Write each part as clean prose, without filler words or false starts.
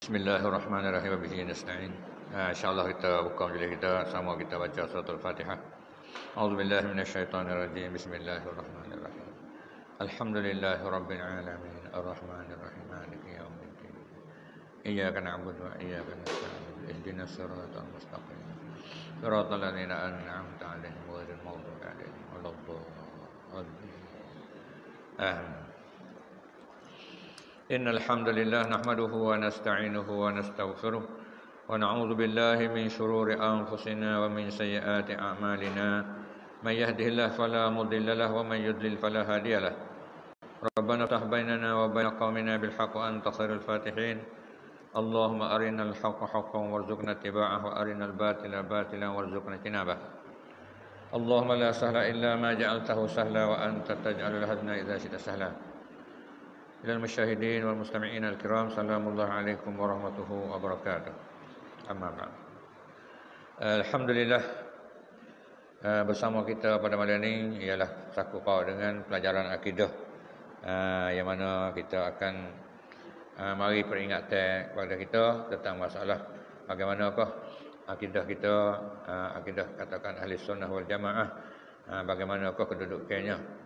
Bismillahirrahmanirrahim. Wabihi nasta'in. InsyaAllah kita buka majlis kita, sama kita baca surah Al-Fatihah. A'udzubillahi minasyaitonirrajim. Bismillahirrahmanirrahim. Alhamdulillahi rabbil alamin. Arrahmanirrahim. Maliki yaumiddin. Iyyaka na'budu wa iyyaka nasta'in. Ihdinas siratal mustaqim. Siratal ladzina an'amta 'alaihim ghairil maghdubi 'alaihim waladdallin. Amin. إن الحمد لله نحمده ونستعينه ونستغفره ونعوذ بالله من شرور أنفسنا ومن سيئات أعمالنا من يهده الله فلا مضل له ومن يضلل فلا هادي له ربنا افتح بيننا وبين قومنا بالحق وأنت خير الفاتحين اللهم أرنا الحق حقا وارزقنا اتباعه وأرنا الباطل باطلا وارزقنا اجتنابه اللهم لا سهل إلا ما جعلته سهلا وأنت تجعل الحزن إذا شئت سهلا إلى المشاهدين والمستمعين الكرام سلام الله عليكم ورحمته وبركاته. Amma ba'd. Alhamdulillah, bersama kita pada malam ini ialah sangkut paut dengan pelajaran akidah, yang mana kita akan mari peringatan kepada kita tentang masalah bagaimanakah akidah kita, akidah katakan ahli sunnah wal jamaah, bagaimanakah kedudukannya.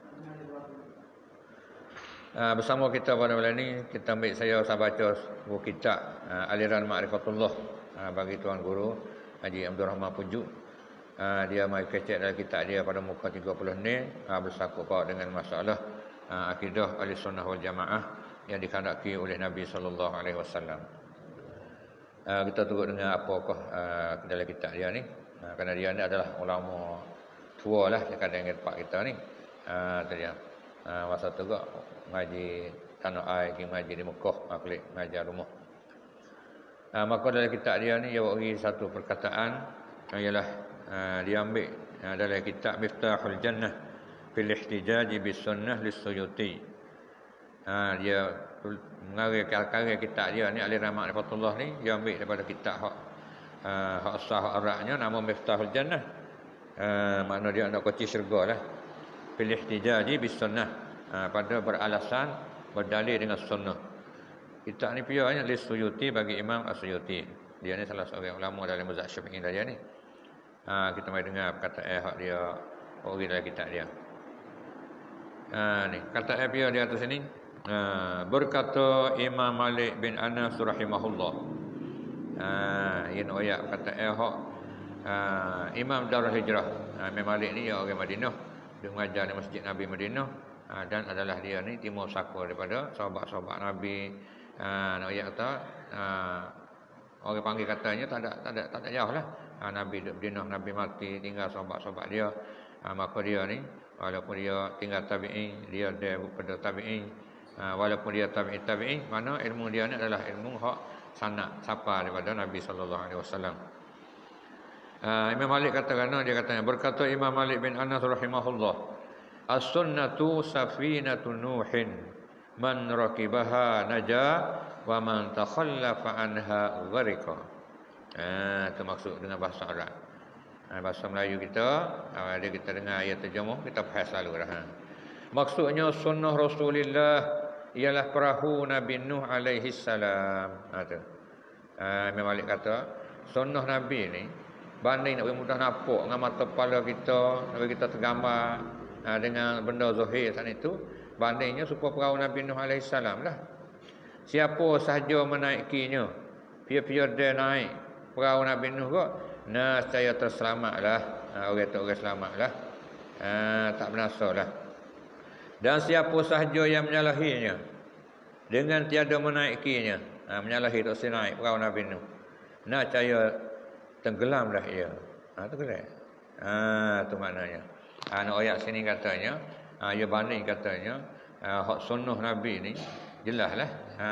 Bersama kita pada malam ini kita ambil, saya baca buku kitab Aliran Ma'rifatullah bagi Tuan Guru Haji Abdul Rahman Pujuk. Dia mai kecek dalam kitab dia pada muka 30 ni, bersangkut paut dengan masalah akidah ahli sunnah wal jamaah yang dikandaki oleh Nabi sallallahu alaihi wasallam. Kita tengok dengan apakah dalam kitab dia ni, kerana dia ni adalah ulama tua lah dekat dengan tempat kita ni. Tadi masa tu juga ngaji tanah air, ngaji di Mekah, klik ngajar rumah. Maka dalam kitab dia ni dia bagi satu perkataan, ialah dia ambil dalam kitab Miftahul Jannah fil Ihtijaj bis Sunnah lis-Suyuti. Dia mengarang karya kitab dia ni Aliran Ma'rifatullah ni, dia ambil daripada kitab hak sah Arabnya nama Miftahul Jannah. Makna dia nak kunci syurga lah. Fil Ihtijaj bis Sunnah, pada beralasan berdalil dengan sunnah. Kitab ni pianya lis-Suyuti bagi Imam As-Suyuti. Dia ni salah seorang ulama dalam mazhab Syafi'i dia ni. Kita mari dengar perkataan hak dia bagi dalam kitab dia. Ni kata dia di atas sini. Berkata Imam Malik bin Anas rahimahullah. Ini ayat kata hak Imam Darul Hijrah. Imam Malik ni orang Madinah. Dia mengajar di Masjid Nabi Madinah, dan adalah dia ni timur saka daripada sahabat-sahabat Nabi. Ayat kata orang panggil katanya tak ada jauh lah. Nabi duduk Madinah, Nabi mati, tinggal sahabat-sahabat dia. Maka dia ni walaupun dia tinggal tabi'in, dia daripada tabi'in, walaupun dia tabi'in, mana ilmu dia ni adalah ilmu hak sanad siapa daripada Nabi sallallahu alaihi wasallam. Imam Malik katakan, dia katanya, berkata Imam Malik bin Anas rahimahullah, as-sunnatu safinatun nuhin man rakibaha naja wa man takhallafa anha gharqa. Itu maksud dengan bahasa Arab. Bahasa Melayu kita, dia kita dengar ayat terjemah, kita faham selalu dah. Maksudnya sunnah Rasulullah ialah perahu Nabi Nuh alaihi salam. Imam Malik kata sunnah Nabi ni banding nak mudah nampak dengan mata kepala kita, nak kita tergambar dengan benda zahir saat itu, bandingnya supaya perahu Nabi Nuh alaihi salam lah. Siapa sahaja menaikinya, pia-pia dia naik perahu Nabi Nuh kok, saya terselamatlah. Orang tu orang selamatlah. Tak binasalah. Dan siapa sahaja yang menyalahinya dengan tiada menaikinya, menyalahi tak naik perahu Nabi Nuh, saya tenggelamlah ia. Tenggelam. Tu maknanya. Ayat sini katanya, ia banding katanya, hak sunnah Nabi ni jelaslah.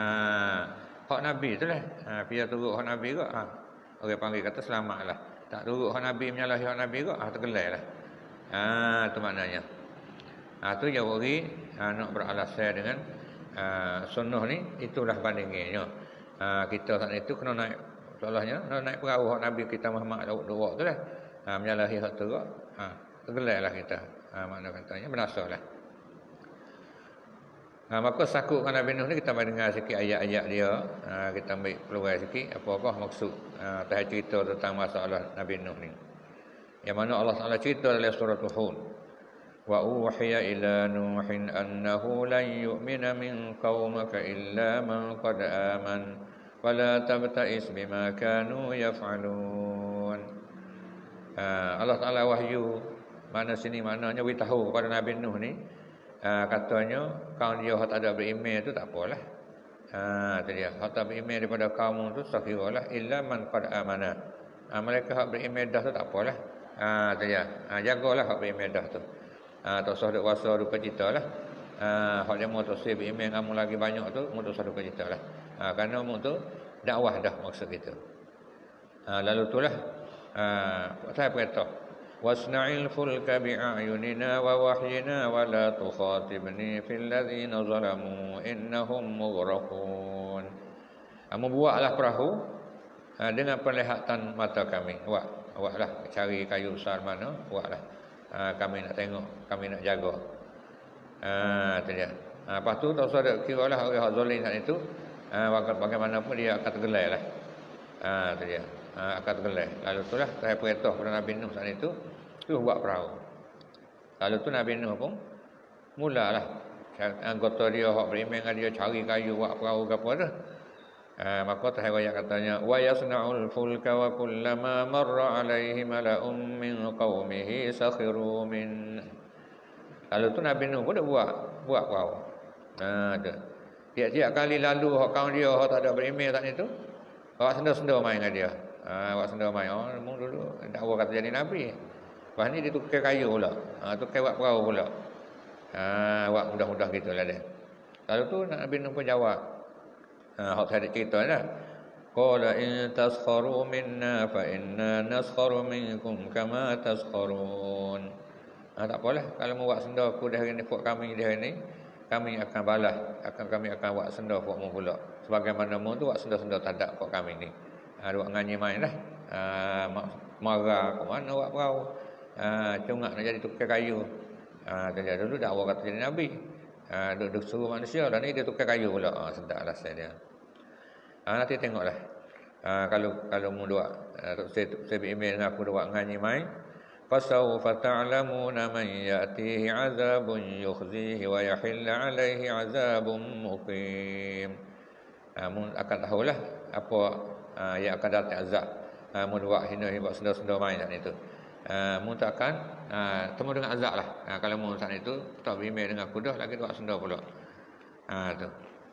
Hak Nabi tu lah. Pia turut hak Nabi kok. Orang panggil kata selamatlah. Tak turut hak Nabi, menyalahi hak Nabi kok, tenggelamlah. Tu maknanya. Tu dia bagi nak beralasan dengan sunnah ni, itulah bandingannya. Kita saat itu kena naik, soalnya naik perahu hak Nabi kita Muhammad Daud tu lah. Menyalahi hak tu tenggelamlah kita. Makna katanya binasalah. Maka sakutkan Nabi Nuh ni kita mari dengar sikit ayat-ayat dia. Kita ambil peluang sikit apakah maksud cerita tentang masalah Nabi Nuh ni. Yang mana Allah Taala cerita dalam surah Hud. Wa uhiya ila Nuhin annahu lan yu'mina min qaumika illa man qad aman wala tabta'is bima kanu yaf'alun. Allah Taala wahyu mana sini maknanya beritahu kepada Nabi Nuh ni. Katanya kaum dia tak ada beriman tu tak apalah. Tu dia. Hak tak beriman daripada kaum tu tak kiralah illa man qad amana. Mereka hak beriman dah tu tak apalah. Tu dia. Jagalah hak beriman dah tu. Tak usah duk wasa duka citalah. Hak dia mau tosih beriman kamu lagi banyak tu, mu tak usah duka citalah. Kerana mu tu dakwah dah maksud kita. Lalu itulah saya perintah wasna'il fulka bi'ayunina wa wahyina wa la tukhatibni fil ladzina zalamu innahum mughraqun. Buatlah perahu dengan penglihatan mata kami. Buatlah cari kayu besar mana, buatlah. Kami nak tengok, kami nak jaga. Tu dia. Lepas tu tak usah kiralah orang zalim saat itu bagaimanapun dia akan tergelai lah. Tu dia. Akan tergelai. Lalu itulah saya perintah kepada Nabi Nuh saat itu buat perahu. Lalu tu Nabi Nuh pun mulalah anggota dia hak beriman dengan dia cari kayu buat perahu ke apa dah. Maka tahayat katanya wa yasna'ul fulka wa kullama marra alaihi mala'un min qaumihi sakhiru min. Lalu tu Nabi Nuh pun dah buat perahu. Tu. Tiap-tiap kali lalu hak kaum dia hak tak ada beriman tak itu, awak senda-senda main dengan dia. Awak senda main. Mung dulu dakwa kata jadi nabi. Lepas ni dia tukar kayu pula. Tukar buat perahu pula. Buat mudah-mudah gitulah dia. Lalu tu Nabi Nuh pun jawab. Hak saya cerita dah. Qala in taskharu minna fa inna naskharu minkum kama taskharun. Tak apalah kalau mau buat senda aku dah hari ni buat kami dah hari ni, kami akan balas, kami akan buat senda buat mu pula. Sebagaimana mu tu buat senda-senda tadak buat kami ni. Buat ngani main lah. Marah ke mana buat perahu. Cungak nak jadi tukar kayu. Dia dulu dakwa kata jadi nabi. Duduk suruh manusia dan ni dia tukar kayu pula. Sedaplah saya dia. Nanti tengoklah. Kalau mu dua saya beriman dengan aku dua ngani main. Fasawfa ta'lamuna man ya'tihi 'adzabun yukhzihi wa yahilla 'alaihi 'adzabun muqim. Mu akan tahulah apa yang akan datang azab. Mu dua hina buat senda-senda main saat itu. Mu tak akan temu dengan azab lah. Kalau mu saat itu tak beriman dengan aku dah lagi buat senda pula. Tu.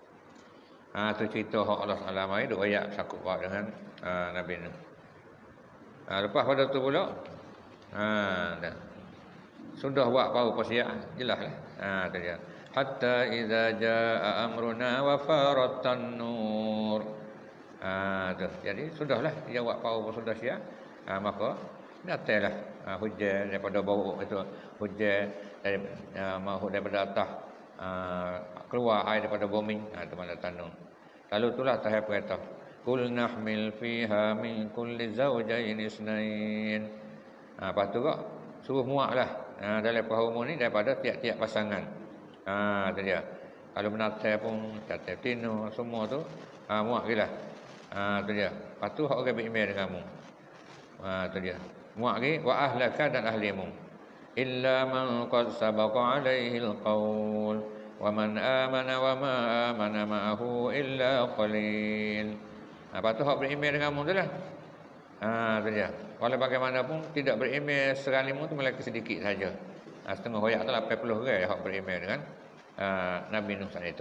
Tu cerita hak Allah Taala mai duk ayat sakut buat dengan Nabi Nuh. Lepas pada tu pula dah. Sudah buat perahu persiap jelaslah. Tu dia. Hatta idza jaa amruna wa faratan nur. Tu. Jadi sudahlah dia buat perahu sudah siap. Maka datanglah hujan daripada bawah itu, hujan daripada atas keluar air daripada bumi itu mana tanung. Lalu itulah tahap perintah kul nahmil fiha min kulli zawjayn isnain. Lepas tu kok suruh muaklah dalam perahu ni daripada tiap-tiap pasangan. Tu dia. Kalau menatai pun catai tino semua tu muak gilah. Tu dia. Lepas tu hak orang beriman denganmu. Tu dia. Muak lagi wa ahlaka dan ahlimu illa man qad sabaqa alaihi alqaul wa man amana wa ma amana ma'ahu illa qalil. Apa tu hak beriman denganmu tu lah. Tu dia. Walau bagaimanapun tidak beriman seralimu tu melainkan sedikit saja. Setengah hoyak tu 80 orang hak beriman dengan Nabi Nuh saat itu.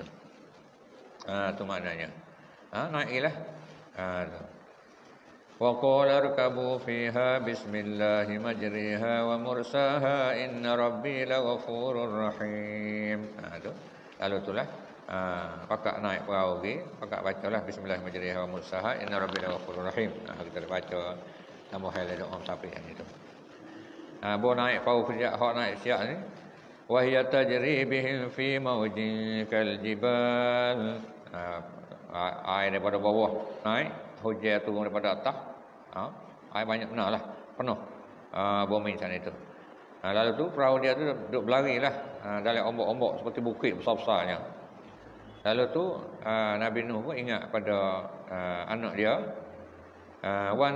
Tu maknanya. Naiklah. Tu. وَقَالَ ارْكَبُوا فِيهَا بِسْمِ اللَّهِ مَجْرِيهَا وَمُرْسَاهَا إِنَّ رَبِّي لَغَفُورٌ رَحِيمٌ. Lalu itulah pakak naik perahu lagi, pakak bacalah bismillah majriha wa mursaha inna rabbi laghafurur rahim. Kita baca tambah hal doa sampai yang itu. Bo naik perahu kerja hak naik siap ni. Wa hiya tajri bihim fi mawjin kal jibal. Air daripada bawah naik, hujan turun daripada atas. Air banyak benar lah, penuh bumi sana itu. Lalu tu perahu dia tu duduk berlari lah dalam ombak-ombak seperti bukit besar-besarnya. Lalu tu Nabi Nuh pun ingat pada anak dia. Wa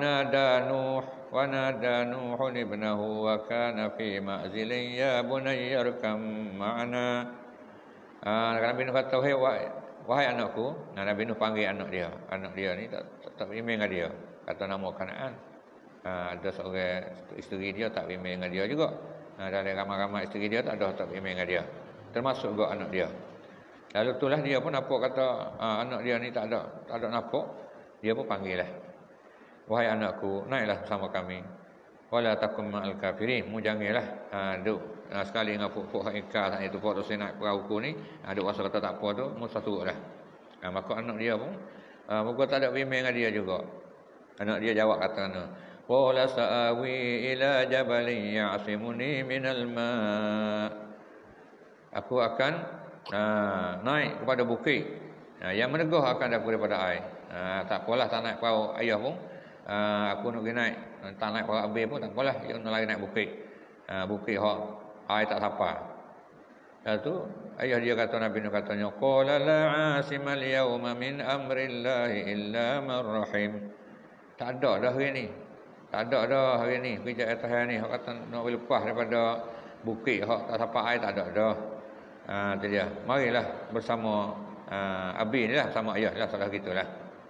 nada Nuhun ibnahu wa kana fi ma'zilin ya bunayya arkam ma'ana. Nabi Nuh kata, wahai anakku. Nabi Nuh panggil anak dia. Anak dia ni tak beriman dengan dia. Kata nama Kanaan. Ada seorang isteri dia tak beriman dengan dia juga. Dalam ramai-ramai isteri dia tak beriman dengan dia. Termasuk juga anak dia. Lalu itulah dia pun nampak kata anak dia ni tak ada nampak. Dia pun panggil lah. Wahai anakku, naiklah bersama kami. Wala takum ma'al kafirin. Mu janganlah duk sekali dengan pokok ikar itu pokok tu saya naik perahu ni, duk rasa kata tak apa tu, mu turutlah. Maka anak dia pun muka tak ada beriman dengan dia juga. Anak dia jawab kata qala sa'awi ila jabalin ya'simuni minal ma'. Aku akan naik kepada bukit yang menegah akan daripada air. Tak apalah tak naik perahu ayah pun. Aku nak pergi naik, tak naik perahu air pun tak apalah, dia nak lari naik bukit. Bukit hak air tak sampai. Lepas tu ayah dia kata, Nabi Nuh katanya, qala la 'asimal yawma min amrillahi illa man rahim. Tak ada dah hari ni. Tak ada dah hari ni. Kerja atas hari ni hak kata nak lepas daripada bukit hak tak sampai air, tak ada dah. Itu dia. Marilah bersama Abi ni lah, sama ayah lah, salah gitulah.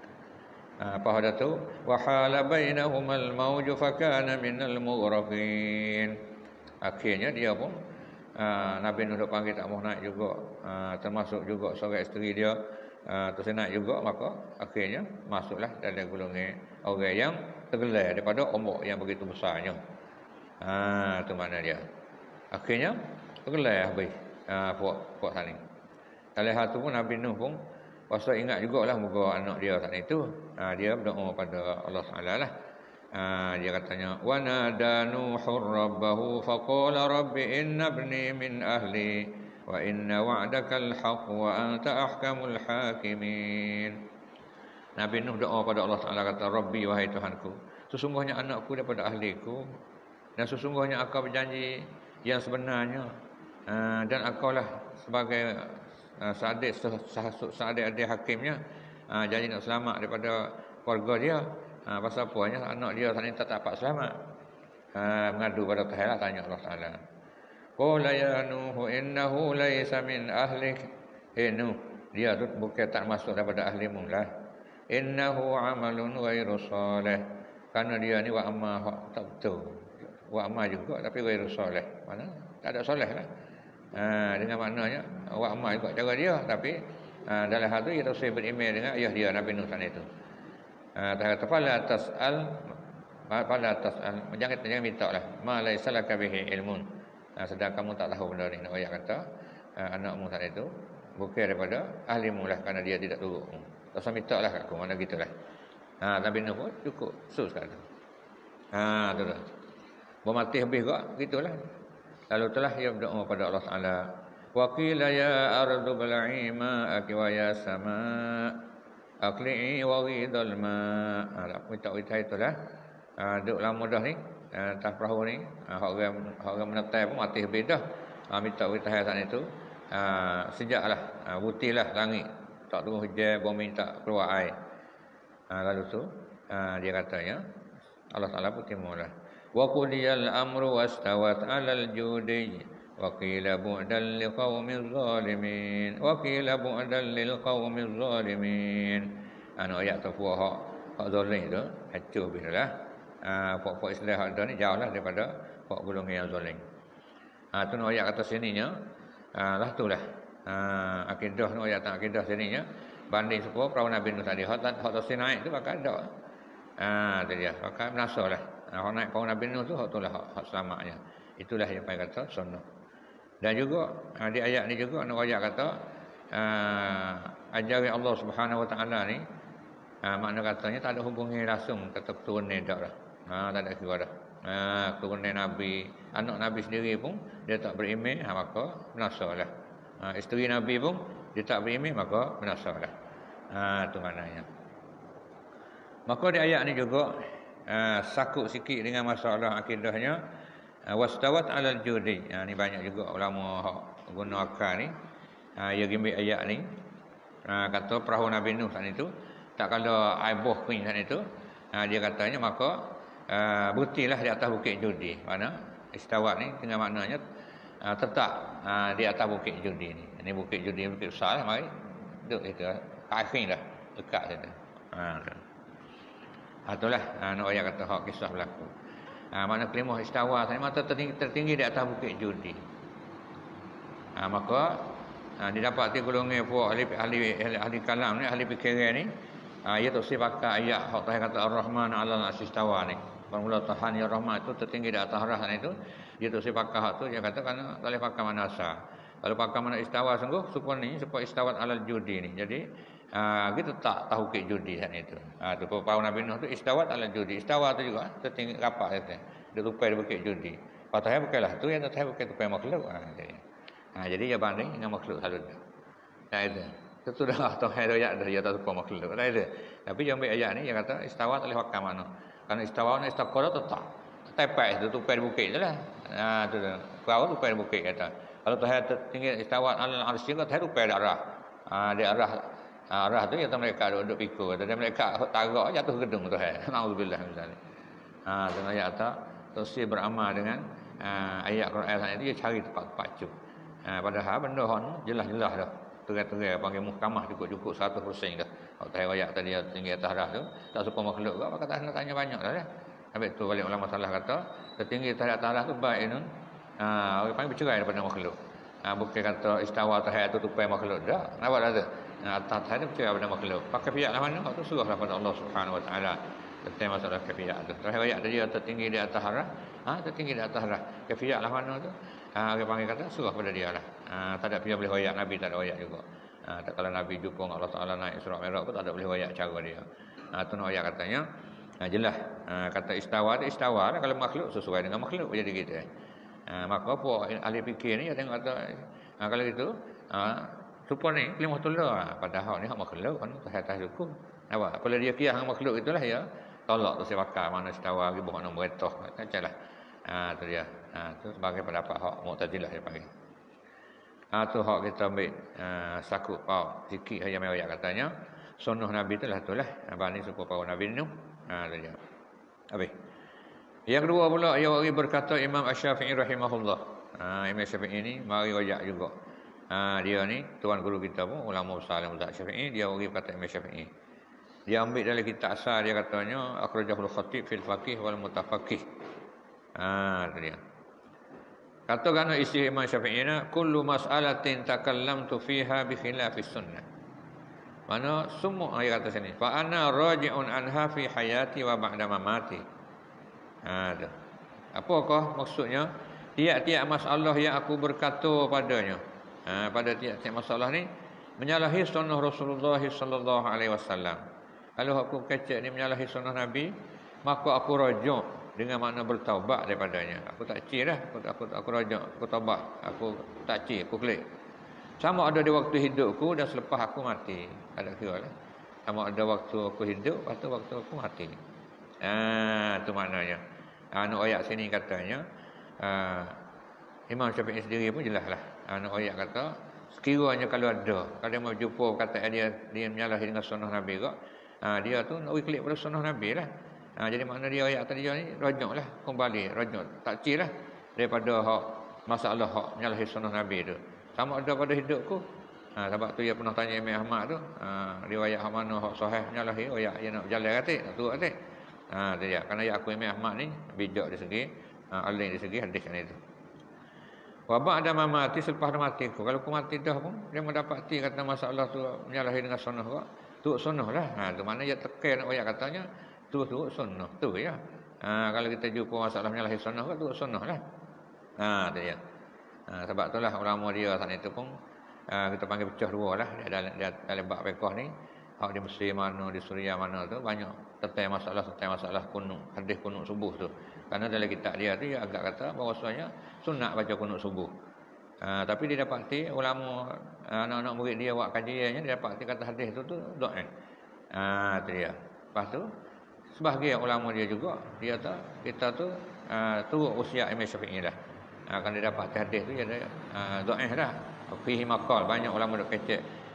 Apa ada tu? Wa hala bainahumal mauju fakana minal mughraqin. Akhirnya dia pun Nabi Nuh panggil tak mau naik juga. Termasuk juga seorang isteri dia terus naik juga, maka akhirnya masuklah dalam golongan orang yang tergelar daripada ombak yang begitu besarnya. Tu mana dia. Akhirnya tergelar habis puak sana. Dalam hal tu pun Nabi Nuh pun pasal ingat jugalah moga anak dia saat itu. Dia berdoa pada Allah Taala lah. Dia katanya, wa nada Nuhur rabbahu faqala rabbi inna ibni min ahli wa inna wa'dakal haqq wa anta ahkamul hakimin. Nabi Nuh doa pada Allah Taala kata, Rabbi, wahai Tuhanku, sesungguhnya anakku daripada ahliku dan sesungguhnya Engkau berjanji yang sebenarnya, dan Engkau lah sebagai seadik-adik hakimnya, janji nak selamat daripada keluarga dia. Pasal apanya anak dia saat ini tak dapat selamat. Mengadu pada Tuhan lah, tanya Allah Taala. Qala ya Nuh innahu laysa min ahlik. Nuh, dia tu bukan tak masuk daripada ahlimu lah. Innahu amalun ghairu salih. Karena dia ni wa amma tak betul. Wa amma juga tapi ghairu salih. Mana? Tak ada soleh lah. Dengan maknanya wa amma juga cara dia, tapi dalam hal tu ia terus beriman dengan ayah dia Nabi Nuh sana itu. Tak kata fala tas'al jangan minta lah ma laisa laka bihi ilmun. Sedang kamu tak tahu benda ni. Nak ayat kata anakmu sana itu bukan daripada ahlimu lah, kerana dia tidak turut. Tak usah minta lah kat aku, mana gitulah. Nabi Nuh pun cukup sus kata. Tu dah. Bermati habis juga gitulah. Lalu telah ia berdoa pada Allah Taala. Wa qila ya ardu bal'i ma'aki wa ya sama' aqli'i wa ghidal ma'. Minta itulah. Duk lama dah ni, atas perahu ni, orang menetai pun mati habis dah. Minta witah saat itu. Sejaklah, butilah langit. Tak turun hujan, bumi tak keluar air. Lalu tu dia katanya, Allah Taala pun timulah. Wa qudiyal amru wastawat 'alal judi wa qila bu'dan liqaumiz zalimin wa qila bu'dan lilqaumiz zalimin. Ayat tu hak zalim tu hancur billah. Pokok istilah hak ni jauhlah daripada pokok golongan yang zalim. Tu ayat kata sininya lah tulah. Akidah ni ayat akidah sininya banding sepuluh perahu Nabi Nuh tadi. Hak tu naik tu bakal ada. Tu dia bakal menasalah. Orang naik perahu Nabi Nuh tu hak itulah hak selamatnya. Itulah yang paling kata sunnah. Dan juga di ayat ni juga nak ayat kata ajaran Allah Subhanahu Wa Taala ni makna katanya tak ada hubungan langsung kata keturunan dak lah. Tak ada kira dah. Keturunan Nabi, anak Nabi sendiri pun dia tak beriman, maka menasalah. Isteri Nabi pun dia tak beriman, maka menasalah. Tu maknanya. Maka di ayat ni juga sakut sikit dengan masalah akidahnya wastawat 'alal judi. Ni banyak juga ulama hak guna akal ni. Ia gimik ayat ni kata perahu Nabi Nuh saat itu tak kala air boh queen saat itu, dia katanya maka berhentilah di atas bukit Judi. Mana istawa ni dengan maknanya tetap di atas bukit Judi ni. Ini bukit Judi, bukit besar lah, mari duduk itu kaifin dah dekat situ. Itulah nak ayat kata hak kisah berlaku. Makna kelimah istawa tadi mata tertinggi di atas bukit Judi. Maka didapati golongan puak ahli kalam ni, ahli fikiran ni, ia tu pakai ayat hak kata Ar-Rahman 'alal 'arsy istawa ni. Bermula Tuhan ya Rahman itu tertinggi di atas arah itu, dia tu pakai hak tu, dia kata kerana tak boleh pakai mana asal. Kalau pakai mana istawa sungguh supaya istawat 'alal Judi ni. Jadi kita tak tahu bukit Judi sana itu. Tu perahu Nabi Nuh tu istawat 'alal Judi. Istawa tu juga tertinggi rapat kata. Dia tupai di bukit Judi. Patahnya bukanlah tu, yang patahnya bukan tupai makhluk. Jadi dia banding dengan makhluk halus. Tak ada. Itu dah Tuhan ayat dah dia tak tupai makhluk. Tak ada. Tapi dia ambil ayat ni dia kata istawat oleh pakai mana. Karena istawa ni istaqara tetap. Tepat itu tupai di bukit jelah. Tu perahu tupai di bukit kata. Kalau Tuhan tinggi istawat 'alal 'arsy kata Tuhan tupai di arah. Di arah tu kata mereka duduk pikul. Dan mereka tarak jatuh gedung Tuhan. Nauzubillah misalnya. Dengan ayat tak terus beramal dengan ayat Quran sana dia cari tempat-tempat tu. Padahal benda hon jelas-jelas dah. Terai-terai panggil muhkamah cukup-cukup 100% dah. Kalau ayat tadi tinggi atas arah tu tak suka makhluk ke, maka tak nak tanya banyak dah. Habis tu balik ulama salah kata tertinggi atas arah tu baik nun. Orang panggil bercerai daripada makhluk. Bukan kata istawa atas tu tupai makhluk dah. Nampak dah tu. Atas tu bercerai daripada makhluk. Pakai pihak lah mana? Tu suruhlah pada Allah Subhanahu Wa Taala. Tentang masalah kafiat tu. Terakhir ayat tadi tertinggi di atas arah. Tertinggi di atas arah. Kafiat lah mana tu? Orang panggil kata surah pada dia lah. Tak ada dia boleh ayat Nabi, tak ada ayat juga. Tak kalau Nabi jumpa Allah Taala naik Isra Mi'raj pun tak ada boleh ayat cara dia. Tu nak ayat katanya. Jelas kata istawa tu istawa lah, kalau makhluk sesuai dengan makhluk jadi gitu. Maka apa ahli fikir ni dia tengok kata kalau gitu supa ni kalimatullah padahal ni hak makhluk kan atas hukum. Nampak? Apabila dia kias dengan makhluk itulah ya tolak tu saya bakar mana istawa ribu mana beretoh kacaulah. Tu dia. Tu sebagai pendapat hak Mu'tazilah dia panggil. Tu hak kita ambil sakut sikit ayat ayat katanya sunnah Nabi itulah bani supaya Nabi Nuh. Tu dia. Habis. Yang kedua pula ia wari berkata Imam Asy-Syafi'i rahimahullah. Imam Syafi'i ni mari ayat juga. Dia ni tuan guru kita pun ulama besar mazhab Syafi'i, dia wari berkata Imam Syafi'i. Dia ambil dari kitab asal dia katanya akhrajahul khatib fil faqih wal mutafaqih. Tu dia. Kata kerana isi Imam Syafi'i ni kullu mas'alatin takallamtu fiha bi khilafis sunnah. Mana semua ayat kata sini fa ana raji'un anha fi hayati wa ba'da mamati. Tu. Apakah maksudnya? Tiap-tiap masalah yang aku berkata padanya. Pada tiap-tiap masalah ni menyalahi sunnah Rasulullah sallallahu alaihi wasallam. Kalau aku kecek ni menyalahi sunnah Nabi, maka aku rajuk dengan makna bertaubat daripadanya. Aku tak cir dah, aku rajuk, aku taubat, aku tak cir, aku klik. Sama ada di waktu hidupku dan selepas aku mati. Ada kira lah. Sama ada waktu aku hidup, atau waktu aku mati. Itu maknanya. Ayat sini katanya, Imam Syafi'i sendiri pun jelaslah. Ayat kata, sekiranya kalau ada, kalau dia mau jumpa kata dia menyalahi dengan sunnah Nabi kok, dia tu nak klik pada sunnah Nabi lah. Jadi makna dia ayat tadi ni rajak lah, kembali rajak, tak cir lah daripada hak masalah hak menyalahi sunnah Nabi tu. Sama ada pada hidupku. Sebab tu dia pernah tanya Imam Ahmad tu, riwayat hak mana hak sahih menyalahi, ayat dia nak berjalan kata, nak turut kata. Dia kerana ayat aku Imam Ahmad ni bijak di segi alim di segi hadis ni tu. Wa ba'da mamati selepas mati aku. Kalau aku mati dah pun dia mendapati kata masalah tu menyalahi dengan sunnah kok. Tu sunnah lah. Tu mana dia tekan ayat katanya tu sunnah tu ya. Kalau kita jumpa masalah menyalahi sunnah kok tu sunnah lah. Tu dia. Sebab itulah ulama dia saat itu pun kita panggil pecah dua lah dalam bab fiqh ni. Hak di Mesir mana, di Suriah mana tu banyak tentang masalah kunut, hadis kunut subuh tu. Karena dalam kitab dia tu dia agak kata bahawasanya sunat baca kunut subuh. Tapi dia dapati ulama anak-anak murid dia buat kajiannya dia dapati kata hadis tu dhaif. Tu dia. Lepas tu sebahagian ulama dia juga dia kata kita tu turut usia Imam Syafi'i dah. Kan dia dapat hadis tu dia dhaif dah. Fihi maqal banyak ulama dok kecek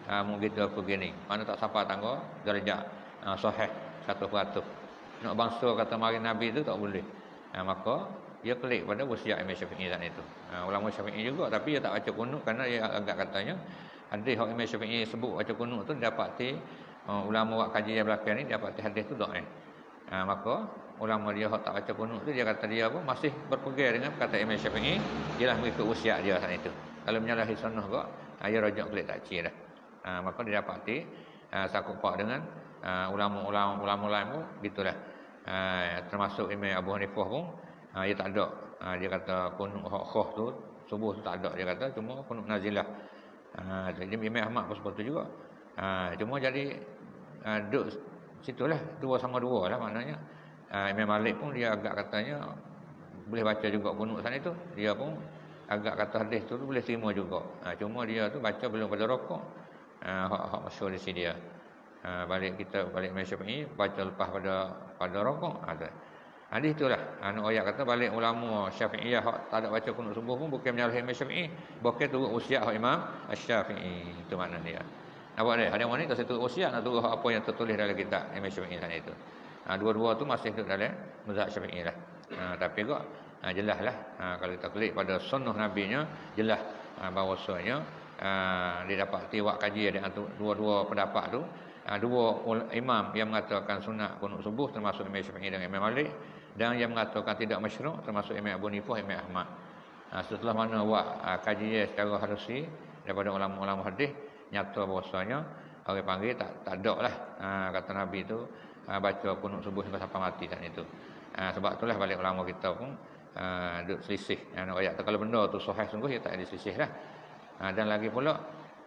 Mu gitu begini. Mana tak sampai tangga darjah sahih 100%. Nak bangsa kata mari Nabi itu tak boleh. Maka dia klik pada wasiat Imam Syafi'i saat itu. Ulama Syafi'i juga tapi dia tak baca kunut kerana dia agak katanya hadis hak Imam Syafi'i sebut baca kunut tu dapati ulama wak kaji yang belakang ni dapati hadis tu dhaif. Maka ulama dia hak tak baca kunut tu dia kata dia apa masih berpegang dengan kata Imam Syafi'i, ialah mengikut wasiat dia saat itu. Kalau menyalahi sunnah kok dia rajak klik tak ciri dah. Maka dia dapati sakut pak dengan ulama-ulama lain pun gitulah. Termasuk Imam Abu Hanifah pun dia tak ada. Dia kata kunut khah tu subuh tu tak ada, dia kata cuma kunut nazilah. Jadi Imam Ahmad pun seperti juga. Cuma jadi duduk situlah 2 sama 2 lah maknanya. Imam Malik pun dia agak katanya boleh baca juga kunut sana itu. Dia pun agak kata hadis tu boleh terima juga. Cuma dia tu baca belum pada rokok. Hak masyhur di sini dia. Balik Imam Syafi'i baca lepas pada rokok ada. Hadis itulah ayat kata balik ulama Syafi'iyah hak tak ada baca kunut subuh pun bukan menyalahi Imam Syafi'i, bukan turut usiat hak Imam Syafi'i. Itu makna dia. Nampak dia? Ada mana tak satu usiat nak turut apa yang tertulis dalam kitab Imam Syafi'i sana itu. Dua-dua tu masih duduk dalam mazhab Syafi'i lah. Tapi kok jelaslah kalau kita klik pada sunnah nabinya jelas bahawasanya dia dapat tiwak kaji dengan dua-dua pendapat tu. Dua imam yang mengatakan sunat kunut subuh termasuk Imam Syafi'i dan Imam Malik, dan yang mengatakan tidak masyru' termasuk Imam Abu Hanifah, Imam Ahmad. Setelah mana kaji secara harusi daripada ulama-ulama hadis nyata bahawasanya orang panggil tak ada lah kata Nabi tu baca kunut subuh sampai mati saat itu. Sebab itulah balik ulama kita pun duk selisih ayat tu. Kalau benda tu sahih sungguh dia tak ada selisih lah. Dan lagi pula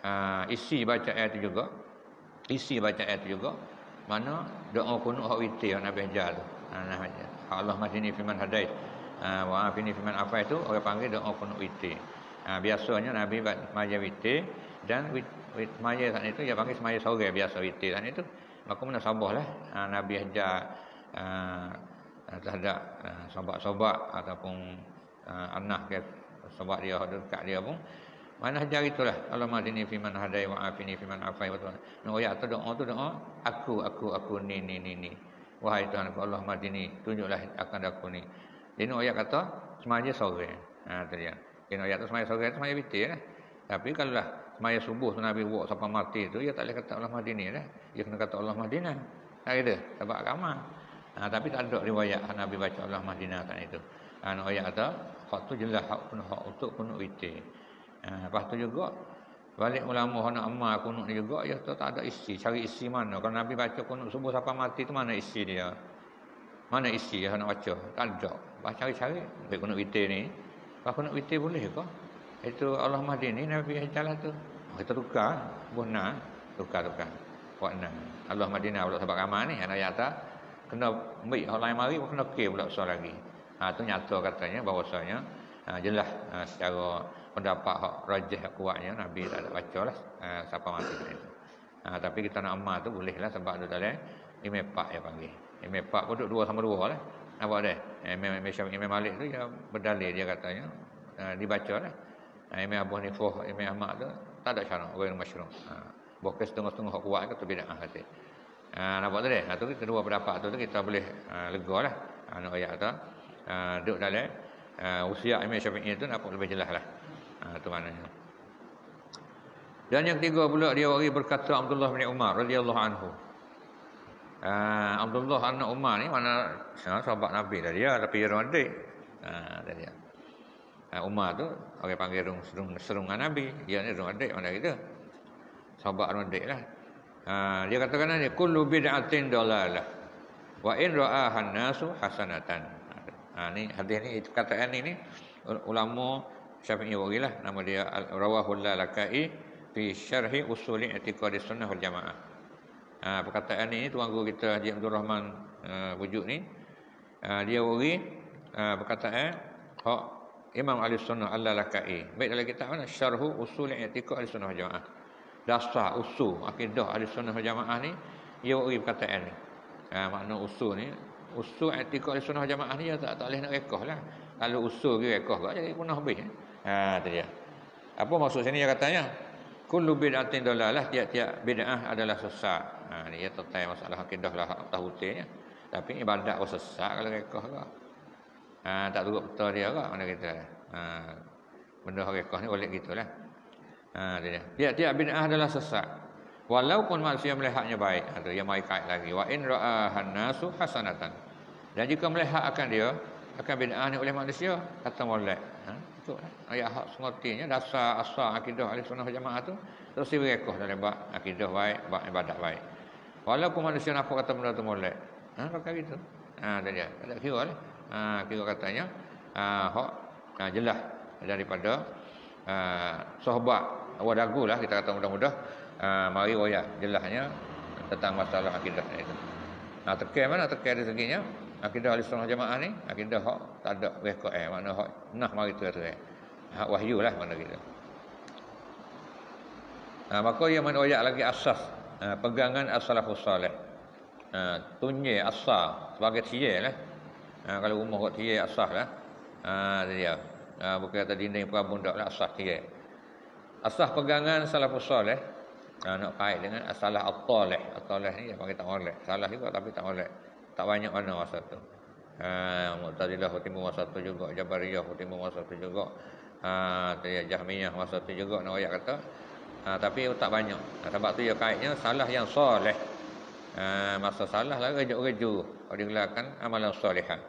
isi baca ayat tu juga. Isi baca ayat juga mana doa kunut hak witir yang Nabi ajar tu. Allah mahdini fiman hadait wa afini fiman afai tu orang panggil doa kunut witir. Biasanya Nabi semaya witir dan semaya saat itu dia panggil semaya sore biasa witir saat itu. Maka mana sabahlah Nabi ajar terhadap sobat-sobat ataupun anak ke sobat dia dekat dia pun mana ajar itulah Allah madini fiman hadai wa afini fiman afai wa ayat tu doa aku ni wahai Tuhan aku Allah madini tunjuklah akan aku ni. Ini ayat kata semaya sore. Tu dia. Ini ayat tu semaya sore tu semaya witir lah. Tapi kalau lah semaya subuh tu Nabi buat sampai mati tu dia tak boleh kata Allah madini lah. Dia kena kata Allah madina. Tak ada sebab agama. Tapi tak ada riwayat Nabi baca Allah madina kan itu. Ayat kata hak tu jelas hak untuk kunut witir. Lepas tu juga balik ulama nak amal kunut ni juga ya tu tak ada isi, cari isi mana. Kalau Nabi baca kunut subuh sampai mati tu mana isi dia? Mana isi yang nak baca? Tak ada. Cari-cari baik kunut witir ni. Kalau kunut witir boleh ke? Itu Allah Mahdi ni Nabi ajarlah tu. Kita tukar, guna tukar. Warna Allah Madinah pula sebab ramai ni anak yata kena ambil orang lain mari pun kena kira pula soal lagi. Tu nyata katanya bahawasanya jelas secara pendapat hak rajih kuatnya Nabi tak ada bacalah siapa mati itu. Tapi kita nak amal tu bolehlah sebab tu dalam Imam Pak ya panggil. Imam Pak pun duduk 2 sama 2 lah. Nampak dia? Imam Malik tu dia berdalil dia katanya dibacalah. Imam Abu Hanifah, Imam Ahmad tu tak ada syarat orang masyru'. Bukan setengah-setengah hak kuat ke tu bid'ah kata. Nampak tu dia? Tu kedua pendapat tu kita boleh legalah. Ayat tu duduk dalam usia Imam Syafi'i tu nampak lebih jelas lah. Tu maknanya. Dan yang ketiga pula dia wari berkata Abdullah bin Umar radhiyallahu anhu. Abdullah anak Umar ni mana sahabat Nabi dah dia tapi dia adik. Tadi dia. Umar tu orang panggil serungan Nabi, dia ni adik mana kita. Sahabat adik lah. Dia katakan ni kullu bid'atin dalalah wa in ra'ahan nasu hasanatan. Ni hadis ni kataan ni ulama Syafi'i warilah nama dia Rawahul Lalakai fi syarhi usuli i'tiqadi sunnah wal jamaah. Perkataan ni tuan guru kita Haji Abdul Rahman wujud ni dia wari perkataan hak Imam Ahli Sunnah Al-Lalakai. Baik dalam kitab mana syarhu usuli i'tiqadi sunnah wal jamaah. Dasar usul akidah Ahli Sunnah wal jamaah ni dia wari perkataan ni. Makna usul ni usul i'tiqad sunnah jamaah ni tak boleh nak rekah lah. Kalau usul dia rekah tak jadi punah habis. Tu dia. Apa maksud sini dia katanya? kullu bid'atin dalalah, tiap-tiap bid'ah adalah sesat. Dia tentang masalah akidah lah tahutnya. Tapi ibadat pun sesat kalau rekah ke. Tak turut betul dia ke mana kita. Benda rekah ni boleh gitulah. Dia. Tiap-tiap bid'ah adalah sesat. Walaupun manusia melihatnya baik, ada yang mai kait lagi. Wa in ra'ahan nasu hasanatan. Dan jika melihat akan dia akan bid'ah ni oleh manusia, kata molek. Itu ayat hak sengotinya dasar asal akidah ahli sunnah jamaah tu terus direkah dalam bab akidah baik, bab ibadat baik. Walaupun manusia nampak kata benda tu molek. Maka gitu. Dia tak kira lah. Kira katanya hak jelas daripada sahabat wadagu lah kita kata mudah-mudah mari royak jelasnya tentang masalah akidah itu. Tekan mana tekan dari seginya akidah ahli sunnah jamaah ni akidah hak tak ada rekod makna hak nah mari terang hak wahyu lah mana gitu. Maka ia menoyak lagi asas pegangan as-salafus salih. Tunye asas sebagai tiye lah. Kalau rumah kok tiye asas lah. Dia bukan kata dinding perabun dak lah asas tiye. Asas pegangan salafus salih nak kait dengan asalah at-talih. At-talih ni dia panggil tak molek. Salah juga tapi tak molek. Tak banyak mana masa tu. Mu'tazilah timbul masa tu juga, Jabariyah timbul masa tu juga. Jahmiyah masa tu juga nak ayat kata. Tapi tak banyak. Sebab tu dia kaitnya salah yang soleh. Masa salah lah rejuk-rejuk. Kalau digelarkan amalan solihah.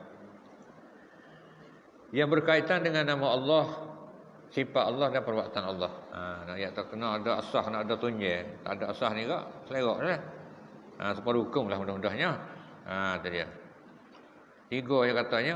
Yang berkaitan dengan nama Allah, sifat Allah dan perbuatan Allah. Ayat tak kena ada asah, nak ada tunjil. Tak ada asah ni kak, selera lah. Supaya hukum lah mudah-mudahnya. Itu dia. 3 yang katanya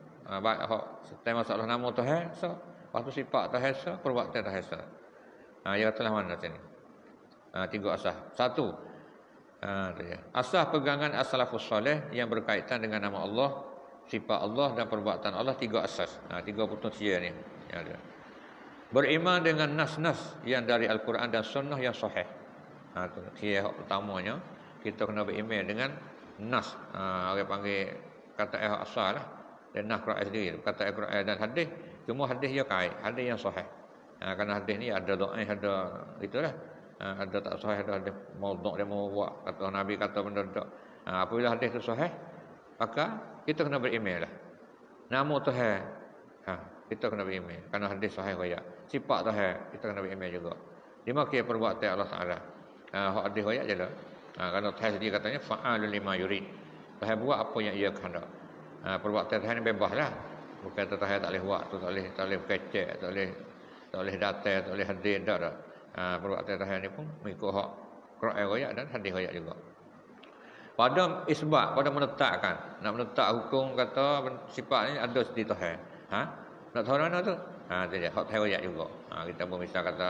setiap masalah nama Tuhan, lepas tu sifat Tuhan, perbuatan Tuhan. Dia katalah mana sini? 3 asah. 1. Itu dia. Asah pegangan as-salafus salih yang berkaitan dengan nama Allah, sifat Allah dan perbuatan Allah, 3 asas. 3 putus cia ni. Yang ada. Beriman dengan nas-nas yang dari Al-Quran dan Sunnah yang sahih. Itu cia pertamanya kita kena beriman dengan nas. Orang panggil kata asal lah. Dan nas Quran sendiri. Kata Quran dan hadis. Cuma hadis dia kait. Hadis yang sahih. Kerana hadis ni ada doa, ada itulah. Ada tak sahih, ada maudhu' dia mau buat. Kata Nabi kata benda tak. Apabila hadis tu sahih, maka kita kena beriman lah. Nama Tuhan. Kita kena beriman. Kerana hadis sahih raya. Sifat Tuhan, kita kena beriman juga. Lima kira perbuatan Allah Ta'ala. Hak hadis raya je lah. Kerana Tuhan sendiri katanya fa'alul lima yurid. Tuhan buat apa yang ia kehendak. Perbuatan Tuhan ni bebas lah. Bukan Tuhan tak boleh buat tu, tak boleh kecek, tak boleh datang, tak boleh hadir dak dak. Perbuatan Tuhan ni pun mengikut hak Quran raya dan hadis raya juga. Pada isbat, pada menetapkan, nak menetap hukum kata sifat ni ada di Tuhan. Nak tahu mana tu? Tu dia hak Tuhan raya juga. Kita pun misal kata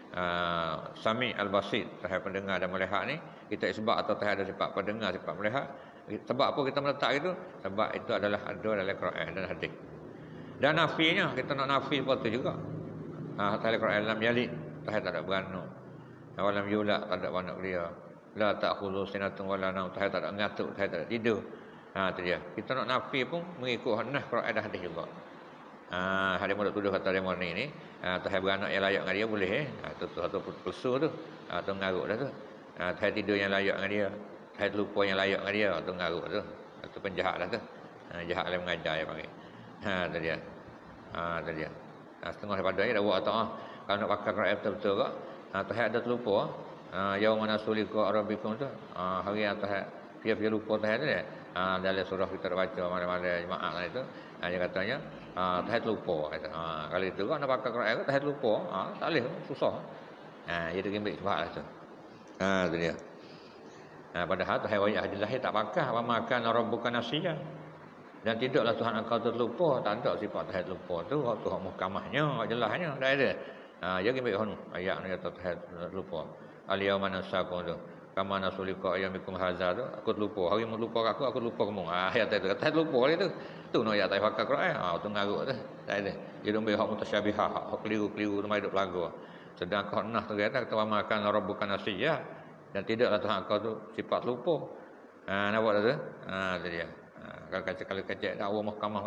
Sami al-Basir, Tuhan pendengar dan melihat ni, kita isbat atau Tuhan ada sifat pendengar, sifat melihat. Sebab apa kita meletak itu? Sebab itu adalah ada dalam Quran dan hadis. Dan nafinya, kita nak nafi apa tu juga. Dalam Quran lam yalid, Tuhan tak ada beranak. Walam yulad, tak ada anak dia. La ta'khudhu sinatun wala naum, Tuhan tak ada ngantuk, Tuhan tak ada tidur. Tu dia. Kita nak nafi pun mengikut nas Quran dan hadis juga. Hadis mudah tuduh kata dia ni Tuhan beranak yang layak dengan dia boleh tu satu pelsu tu tu ngaruk dah tu. Tuhan tidur yang layak dengan dia, Tuhan lupa yang layak dengan dia, tu ngaruk tu. Tu penjahat dah tu. Jahat dalam mengajar dia panggil. Tu dia. Tu dia. Setengah daripada ni dah buat taah. Kalau nak pakai Quran betul-betul kak, Tuhan ada terlupa. Yaum manasuliqa rabbikum tu. Hari yang Tuhan dia lupa Tuhan tu dia. Dalam surah kita baca malam-malam jemaah lah itu. Dia katanya Tuhan lupa kata. Kalau itu kak nak pakai Quran Tuhan lupa, tak boleh, susah. Dia tu gembik sebab lah tu. Tu dia. Padahal Tuhan wajah adalah tak pakai apa makan rabbuka nasiya. Dan tidaklah Tuhan engkau terlupa, tak ada sifat Tuhan terlupa tu waktu hak muhkamahnya, hak jelasnya dah ada. Dia gembik hon ayat ni kata Tuhan terlupa. Al-yawma nasakum tu. Kama nasulika ayyamikum hadza tu. Aku terlupa. Hari mu lupa aku lupa kamu. Ayat tu kata lupa dia tu. Tu no ayat pakai Quran. Tu ngaruk tu. Tak ada. Dia dombe hak mutasyabihah, hak keliru-keliru tu mai duk lagu. Sedangkan nah tu kata makan rabbuka nasiya. Dan tidaklah Tuhan engkau tu sifat lupa. Nampak tu? Tu dia. Kalau kecek dakwa mahkamah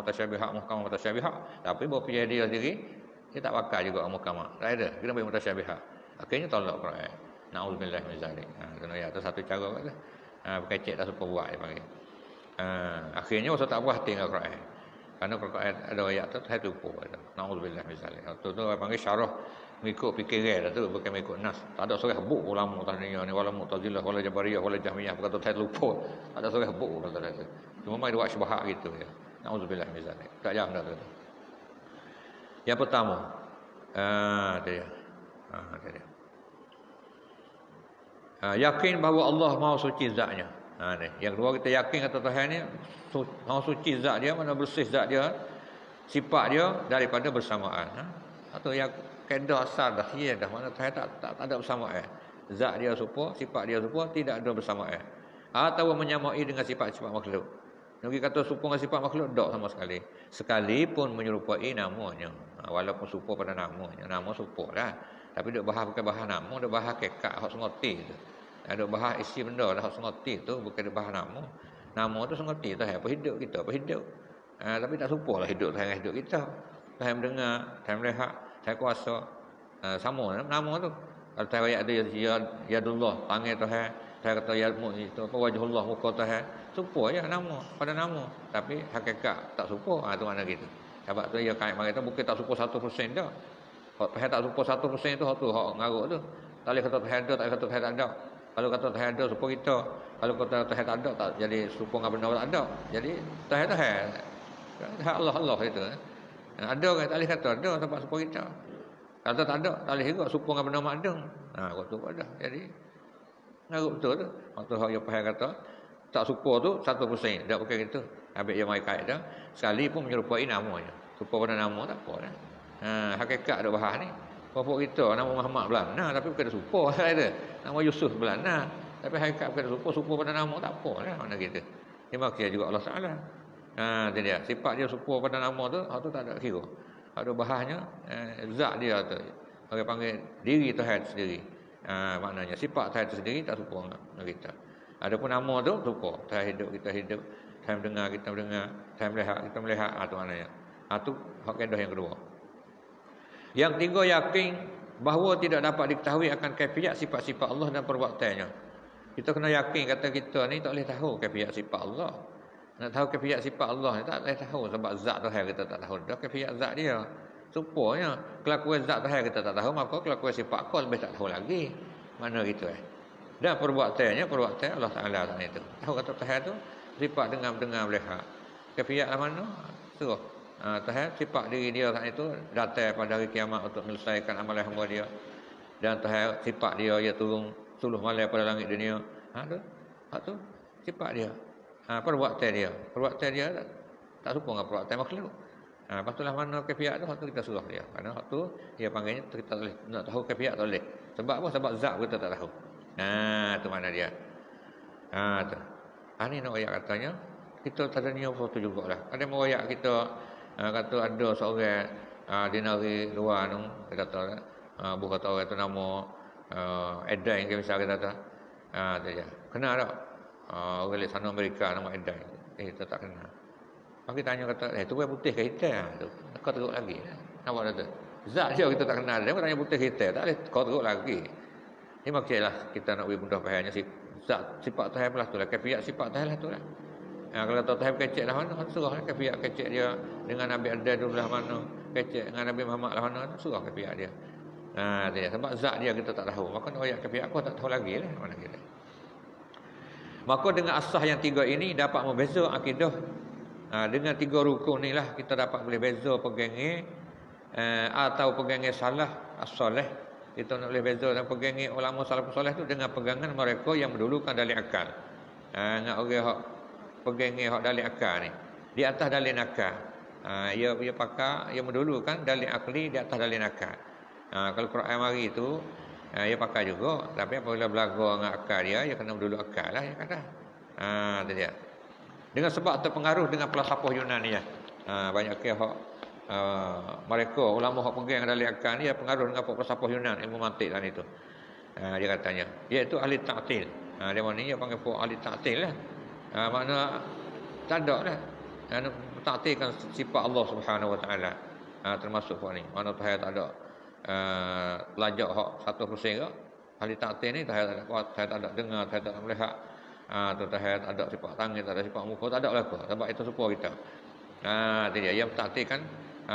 mutasyabihah. Tapi berpihak dia sendiri, dia tak pakai juga mahkamah. Tak ada. Kita bagi mutasyabihah. Akhirnya tolak Quran. Nauzubillah min zalik. Kena ayat tu satu cara kata. Berkecek dah supaya buat dia panggil. Akhirnya waktu tak puas tinggal Quran. Karena Quran ada ayat tu saya lupa dah. Nauzubillah min zalik. Tu panggil syarah mengikut fikiran dah tu, bukan mengikut nas. Tak ada surah buk ulama tanya ni wala Mu'tazilah wala Jabariyah wala Jahmiyah berkata saya lupa. Tak ada surah buk kata tu. Cuma mai buat syubhat gitu ya. Nauzubillah min zalik. Tak jam dah tu. Yang pertama, dia. Dia. Yakin bahawa Allah Maha suci zatnya. Yang kedua kita yakin kata Tuhan ni Maha suci zat dia, mana bersih zat dia, sifat dia daripada bersamaan. Atau yang kaedah asal dah dia dah mana Tuhan tak ada bersamaan. Zat dia serupa, sifat dia serupa, tidak ada bersamaan. Atau menyamai dengan sifat-sifat makhluk. Nabi kata serupa dengan sifat makhluk tak sama sekali. Sekalipun menyerupai namanya. Walaupun serupa pada namanya, nama serupa lah. Tapi duk bahas bukan bahas nama, duk bahas kekak hak sengoti tu. Duk bahas isi benda dah hak sengoti tu, bukan duk bahas nama. Nama tu sengoti tu apa hidup kita, apa hidup. Tapi tak serupalah hidup dengan hidup kita. Tuhan mendengar, Tuhan melihat, Tuhan kuasa. Sama nama tu. Kalau Tuhan ayat tu yadullah, tangan Tuhan. Tuhan kata yadmu itu apa wajhullah muka Tuhan. Serupa je nama pada nama. Tapi hakikat tak serupa. Tu makna gitu. Sebab tu dia kait mari tu bukan tak serupa 100% dah. Hak Tuhan tak serupa 100% tu hak tu hak ngarut tu. Tak boleh kata Tuhan ada, tak boleh kata Tuhan tak ada. Kalau kata Tuhan ada serupa kita. Kalau kata Tuhan tak ada tak jadi serupa dengan benda tak ada. Jadi Tuhan Tuhan. Hak Allah itu. Ada kan tak boleh kata ada tempat serupa kita. Kata tak ada, tak boleh juga serupa dengan benda mak ada. Waktu tu ada. Jadi ngarut betul tu. Waktu hak yang Tuhan kata tak serupa tu 100%. Tak bukan gitu. Habis dia mai kait dah. Sekali pun menyerupai namanya. Serupa pada nama tak apa dah. Hakikat ada bahas ni. Bapak kita nama Muhammad belana tapi bukan serupa ada. Nama Yusuf belana tapi hakikat bukan serupa pada nama tak apa lah mana kita. Dia maksud juga Allah Taala. Itu dia. Sifat dia serupa pada nama tu, hak tu tak ada kira. Ada bahasnya zat dia tu. Orang panggil diri Tuhan sendiri. Maknanya sifat Tuhan itu sendiri tak serupa dengan kita. Adapun nama tu serupa. Tuhan hidup, kita hidup. Tuhan mendengar, kita mendengar. Tuhan melihat, kita melihat. Itu maknanya. Itu hak kaedah yang kedua. Yang tiga, yakin bahawa tidak dapat diketahui akan kaifiat sifat-sifat Allah dan perbuatannya. Kita kena yakin kata kita ni tak boleh tahu kaifiat sifat Allah. Nak tahu kaifiat sifat Allah ni tak boleh tahu sebab zat Tuhan kita tak tahu dah kaifiat zat dia. Supaya kelakuan zat Tuhan kita tak tahu, maka kelakuan sifat kau lebih tak tahu lagi. Mana gitu Dan perbuatannya perbuatan Allah Taala itu. Tahu kata Tuhan tu sifat dengar melihat. Kaifiat mana? Suruh Tuhan sifat diri dia saat itu datang pada hari kiamat untuk menyelesaikan amalan hamba dia. Dan Tuhan sifat dia turun suluh malam pada langit dunia. Tu sifat dia. Perbuatan dia tak serupa dengan perbuatan makhluk. Lepas itulah mana kaifiat tu, waktu kita suruh dia. Kerana waktu dia panggilnya kita boleh nak tahu kaifiat tak boleh. Sebab apa? Sebab zat kita tak tahu. Tu mana dia. Tu. Ini nak ayat katanya kita tak ada niat sesuatu jugalah. Ada mau ayat kita kata ada seorang di negeri luar tu, dia kata bukan kata orang tu nama Edan ke misal kita kata. Dia kenal tak? Orang di sana Amerika nama Edan. Kita tak kenal. Maka tanya kata, tu bukan putih ke hitam tu. Kau teruk lagi. Nampak tak tu? Zat dia kita tak kenal. Dia tanya putih ke hitam. Tak boleh kau teruk lagi. Ini maksudlah kita nak beri mudah fahamnya sifat Tuhan lah tu lah. Kaifiat sifat Tuhan lah tu lah. Kalau Tuhan kecek lah mana, surah lah kaifiat kecek dia dengan Nabi Adam dulu lah mana, kecek dengan Nabi Muhammad lah mana, surah kaifiat dia. Dia sebab zat dia kita tak tahu. Maka ayat kaifiat aku tak tahu lagi lah mana kita. Maka dengan asah yang tiga ini dapat membeza akidah. Dengan tiga rukun ni lah kita dapat boleh beza pegangi atau pegangi salah as-soleh. Kita nak boleh beza dan pegangi ulama salafus soleh tu dengan pegangan mereka yang mendulukan dalil akal. Dengan orang hak pegangi hak dalil akal ni di atas dalil akal. Ia pakai ia mendulukan dalil akli di atas dalil akal. Kalau Quran mari tu ia pakai juga, tapi apabila belaga dengan akal dia kena mendulu akal lah dia kata. Tu dia. Dengan sebab terpengaruh dengan falsafah Yunani ya. Banyak ke hak mereka ulama hak pegang dalil akal ni pengaruh dengan falsafah Yunani, ilmu mantik dan itu. Dia katanya iaitu ahli ta'til. Dia mana dia panggil ahli ta'til lah. Makna tak ada lah. Ta'tilkan sifat Allah Subhanahu Wa Taala. Termasuk ni. Mana Tuhan tak ada. lajak hak 100% ke ahli taktir ni saya tak ada kuat, saya tak ada dengar, saya tak ada melihat. Tu saya tak ada sifat tangan, tak ada sifat muka, tak ada lah apa. Sebab itu supaya kita. Itu dia. Yang taktir kan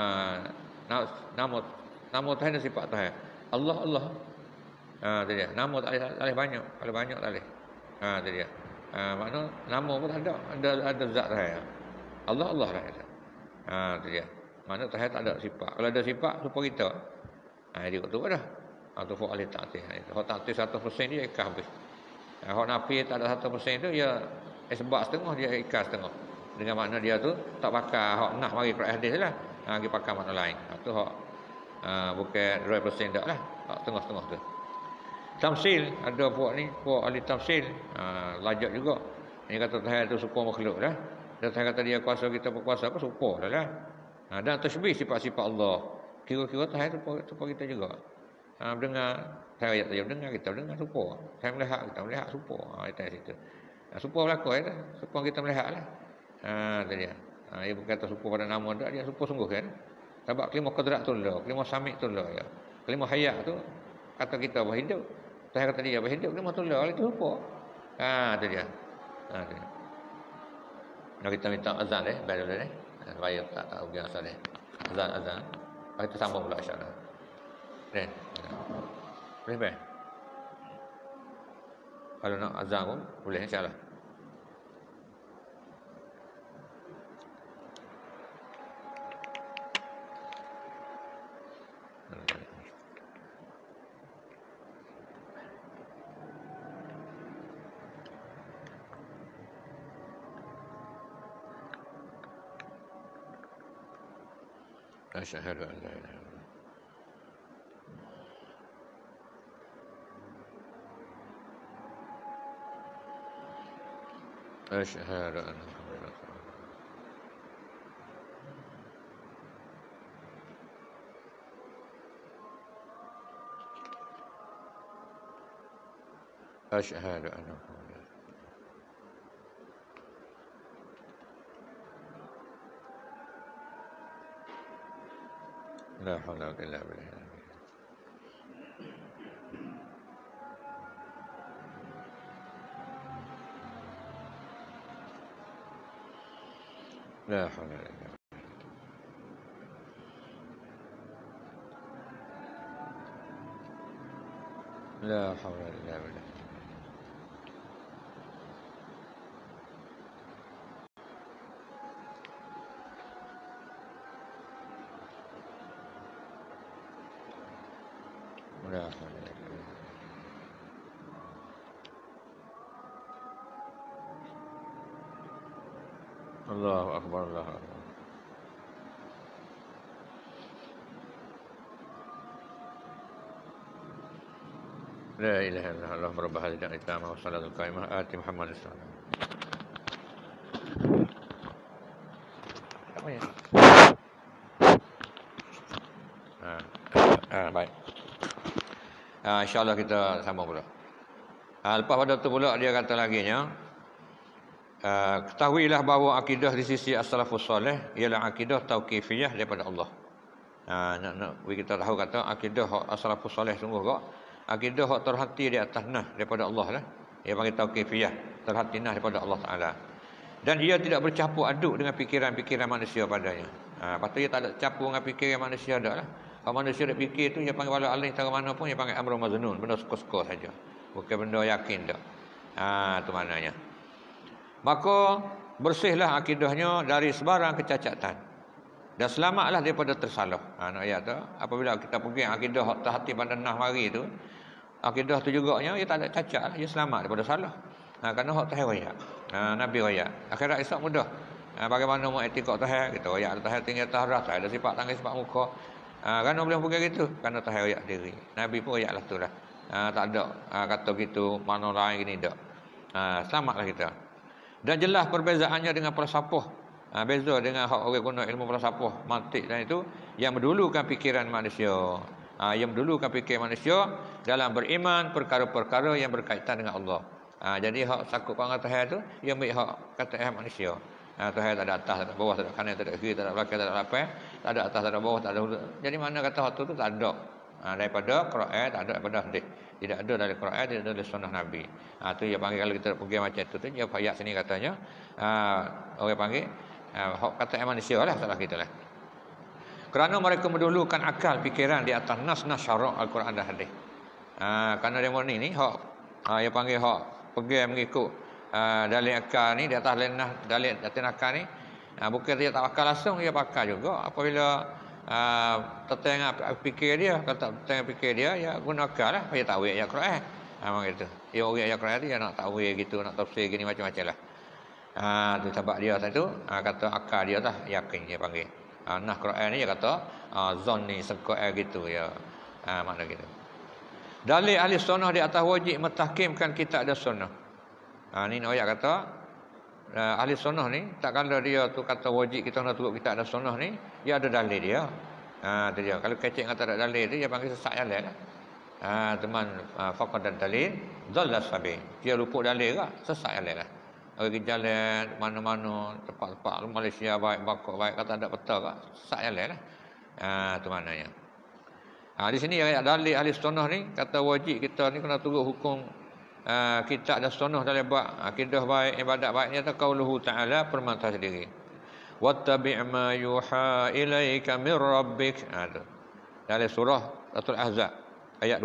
nama Tuhan ada sifat Tuhan. Allah Allah. Itu dia. Nama tak boleh banyak, kalau banyak tak boleh. Itu dia. Makna nama pun tak ada zat Tuhan. Allah Allah lah kata. Itu dia. Makna Tuhan tak ada sifat. Kalau ada sifat supaya kita. Dia kata dah. Tu fuk ahli taktir. Hak taktir 100% dia ikhlas habis. Hak nafi tak ada 100% tu ya sebab setengah dia ikhlas setengah. Dengan makna dia tu tak pakai hak nah mari Quran hadis lah. Dia pakai makna lain. Tu hak bukan 100% dak lah. Hak setengah-setengah tu. Tamsil ada puak ahli tamsil. Lajak juga. Dia kata Tuhan tu serupa makhluk dah. Dan Tuhan kata dia kuasa kita berkuasa apa serupa dah lah. Dan tasbih sifat-sifat Allah. Kira-kira Tuhan serupa kita juga. Dengar saya ayat saja dengar kita dengar serupa. Saya melihat kita melihat serupa. Itu situ. Serupa berlaku ya. Serupa kita melihatlah. Itu dia. Dia berkata serupa pada nama dak dia serupa sungguh kan. Sebab kelima qadrat tu lah, kelima samik tu lah ya. Kelima hayat tu kata kita berhidup. Saya kata dia berhidup kelima tu lah itu serupa. Itu dia. Itu dia. Nak kita minta azan baru dulu supaya tak tahu dia asal azan. Kita sambung pula insya-Allah. Boleh baik. Kalau nak azan pun boleh insya-Allah. Asyhadu an la ilaha illallah. Asyhadu anna Muhammadan Rasulullah. Asyhadu anna Muhammadan. La haula wa la quwwata illa billah. La haula wa la quwwata. La haula wa la quwwata. La haula wa la quwwata. Allahu akbar, Allahu akbar. La ilaha illallah, Allahumma rabb hadhihi al-da'wah wa salatul qaimah ati Muhammad sallallahu alaihi wasallam. Apa ya? Baik. InsyaAllah kita sambung pula. Lepas pada tu pula dia kata laginya, ketahuilah bahawa akidah di sisi as-salafus soleh ialah akidah tauqifiyah daripada Allah. Kita tahu kata akidah as-salafus soleh sungguh kok. Akidah hak terhati di atas nah daripada Allah lah. Dia panggil tauqifiyah, terhati nah daripada Allah Taala. Dan dia tidak bercampur aduk dengan fikiran-fikiran manusia padanya. Patut dia tak ada campur dengan fikiran manusia dak lah. Kalau manusia nak fikir tu dia panggil wala alih cara mana pun dia panggil amrun maznun, benda suka-suka saja. Bukan benda yakin dak. Tu maknanya. Maka bersihlah akidahnya dari sebarang kecacatan dan selamatlah daripada tersalah. Nak ayat tu apabila kita pegang akidah hak terhati pada nah mari tu, akidah tu juganya ia tak ada cacat lah, ia selamat daripada salah. Kerana hak Tuhan royak. Nabi royak. Akhirat esok mudah. Bagaimana mau etikad Tuhan? Kita royak Tuhan tinggi atas ras, ada sifat tangan sifat muka. Kerana boleh pegang gitu, kerana Tuhan royak diri. Nabi pun royaklah tu lah. Tak ada kata gitu mana lain gini dak. Selamatlah kita. Dan jelas perbezaannya dengan falsafah. Beza dengan hak orang guna ilmu falsafah mantik dan itu yang mendulukan fikiran manusia. Yang mendulukan fikiran manusia dalam beriman perkara-perkara yang berkaitan dengan Allah. Jadi hak sakut panggil Tuhan tu yang ambil hak kata manusia. Tuhan tak ada atas, tak ada bawah, tak ada kanan, tak ada kiri, tak ada belakang, tak ada belakang, tak ada atas, tak ada bawah, tak ada hulu. Jadi mana kata hak tu tak ada. Daripada Quran tak ada, daripada hadis. Tidak ada dari Quran, tidak ada dari sunnah Nabi. Tu dia panggil, kalau kita pergi macam tu dia ayat sini katanya orang panggil hak kata manusia lah, salah kita lah. Kerana mereka mendahulukan akal fikiran di atas nas-nas syarak Al-Quran dan hadis. Kerana demo ni hak yang panggil hak pergi mengikut dalil akal ni di atas dalil atas akal ni, bukan dia tak akal langsung, dia pakai juga apabila tertengah fikir dia. Kalau tak tertengah fikir dia, ya guna akal lah, dia tahu ayat Quran. Memang gitu. Dia orang ayat Quran tu dia nak tahu gitu, nak tafsir gini macam-macam lah. Tu sebab dia satu kata akal dia lah yakin, dia panggil. Nah Quran ni dia kata zon ni sekot gitu ya. Makna gitu. Dalil ahli sunnah di atas wajib mentahkimkan kitab dan sunnah. Ni ayat kata ahli sunnah ni tak kala dia tu kata wajib kita nak turut kitab dan sunnah ni, dia ada dalil dia. Tu dia. Kalau kecek kata tak ada dalil tu, dia panggil sesat jalan lah. Teman faqad dalil dhalla sabil. Dia luput dalil ke, sesat jalan lah. Pergi jalan mana-mana tempat-tempat Malaysia baik, Bangkok baik, kata ada peta ke, sesat jalan lah. Tu maknanya. Di sini ayat dalil ahli sunnah ni kata wajib kita ni kena turut hukum kitab dan sunnah dalam bab akidah baik, ibadat baik ni, atau qauluhu ta'ala, permata sendiri. Wattabi' ma yuha ilaika mir rabbik. Tu. Dalam surah Suratul Ahzab ayat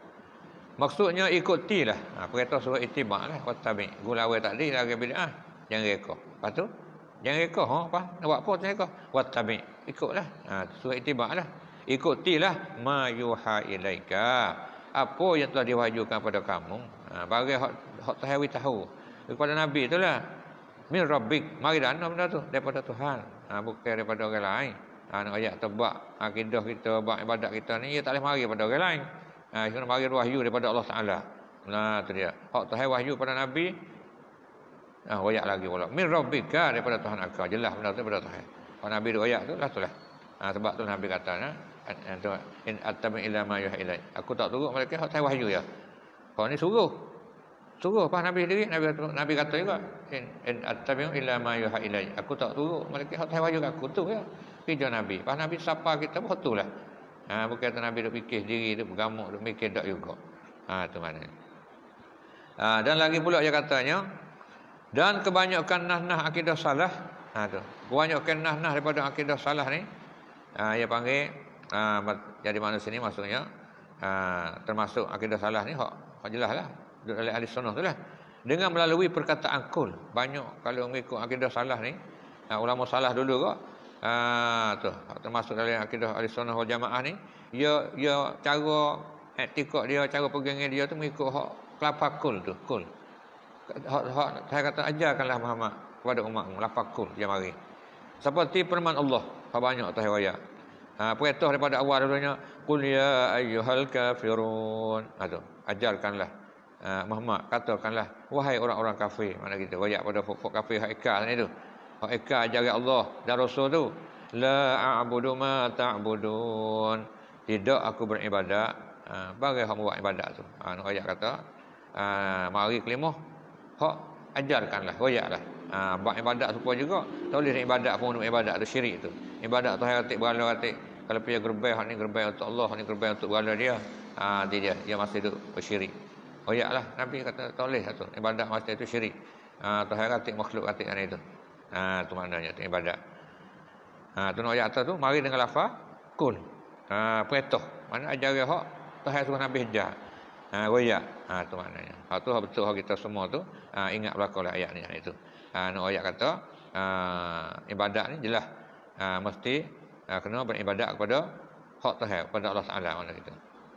2. Maksudnya ikutilah. Perintah surah ittiba' lah, wattabi'. Gulawai tadi lagi bid'ah, jangan reka. Lepas tu jangan reka, apa? Nak buat apa jangan reka? Wattabi', ikutlah. Surah ittiba' lah. Ikutilah ma yuha ilaika, apa yang telah diwahyukan pada kamu. Bagi hak tahawi tahu daripada Nabi itulah. Min rabbik, mari dah benda tu daripada Tuhan, bukan daripada orang lain. Ayat tebak akidah kita, bab ibadat kita ni, ia tak boleh mari daripada orang lain. Kena mari wahyu daripada Allah Taala. Tu dia. Hak tahawi wahyu pada Nabi, ayat lagi pula. Min rabbika, daripada Tuhan akal. Jelas benda tu daripada Tuhan. Hak Nabi tu ayat tu lah tu lah. Sebab tu Nabi kata in attabi ila ma yuha ilai. Aku tak turut mereka hak tahawi wahyu ya. Kau ni suruh pas Nabi sendiri, Nabi kata juga in attabi'u illa ma yuha ilai. Aku tak turut mereka hak wahyu aku tu ya. Kerja Nabi. Pas Nabi sapa kita pun betul lah. Bukan kata Nabi duk fikir sendiri, duk bergamuk, duk mikir tak juga. Tu mana. Dan lagi pula dia katanya, dan kebanyakan nah-nah akidah salah. Tu. Kebanyakan nah-nah daripada akidah salah ni, dia panggil jadi mana sini maksudnya termasuk akidah salah ni hak jelas lah oleh ahli sunnah tu lah, dengan melalui perkataan kul. Banyak kalau mengikut akidah salah ni, ulama salah dulu kok tu termasuk dalam akidah ahli sunnah wal jamaah ni, dia cara etikad dia, cara pegangan dia tu mengikut hak kelapa kul tu. Kul hak saya kata ajarkanlah Muhammad kepada umatmu, lafaz kul dia mari seperti firman Allah. Banyak tu ayat perintah daripada awal dulunya, qul ya ayyuhal kafirun. Tu ajarkanlah Muhammad, katakanlah wahai orang-orang kafir. Mana kita ayat pada fuk kafir hak ikal ni tu, hak ikal ajaran Allah dan Rasul tu, la a'budu ma ta'budun, tidak aku beribadat bagi hak buat ibadat tu. Ayat kata mari kelimah hak ajarkanlah, ayatlah buat ibadat supaya juga tak boleh ibadat pun ibadat tu syirik tu. Ibadat tu hati berhala hati. Kalau pergi gerbang, hak ni gerbang untuk Allah, hak ni gerbang untuk berhala dia. Dia masih duk bersyirik. Ayatlah Nabi kata tak boleh satu. Ibadat masa itu syirik. Tuhan hati makhluk hati kan itu. Tu maknanya tu ibadat. Tu ayat tu mari dengan lafaz kul. Perintah. Mana ajaran hak Tuhan suruh Nabi ajar. Ayat. Tu maknanya. Hak tu betul hak kita semua tu ingat belaka ayat ni itu. Ayat kata ibadat ni jelas mesti kena beribadat kepada hak Tuhan, kepada Allah Taala mana kita.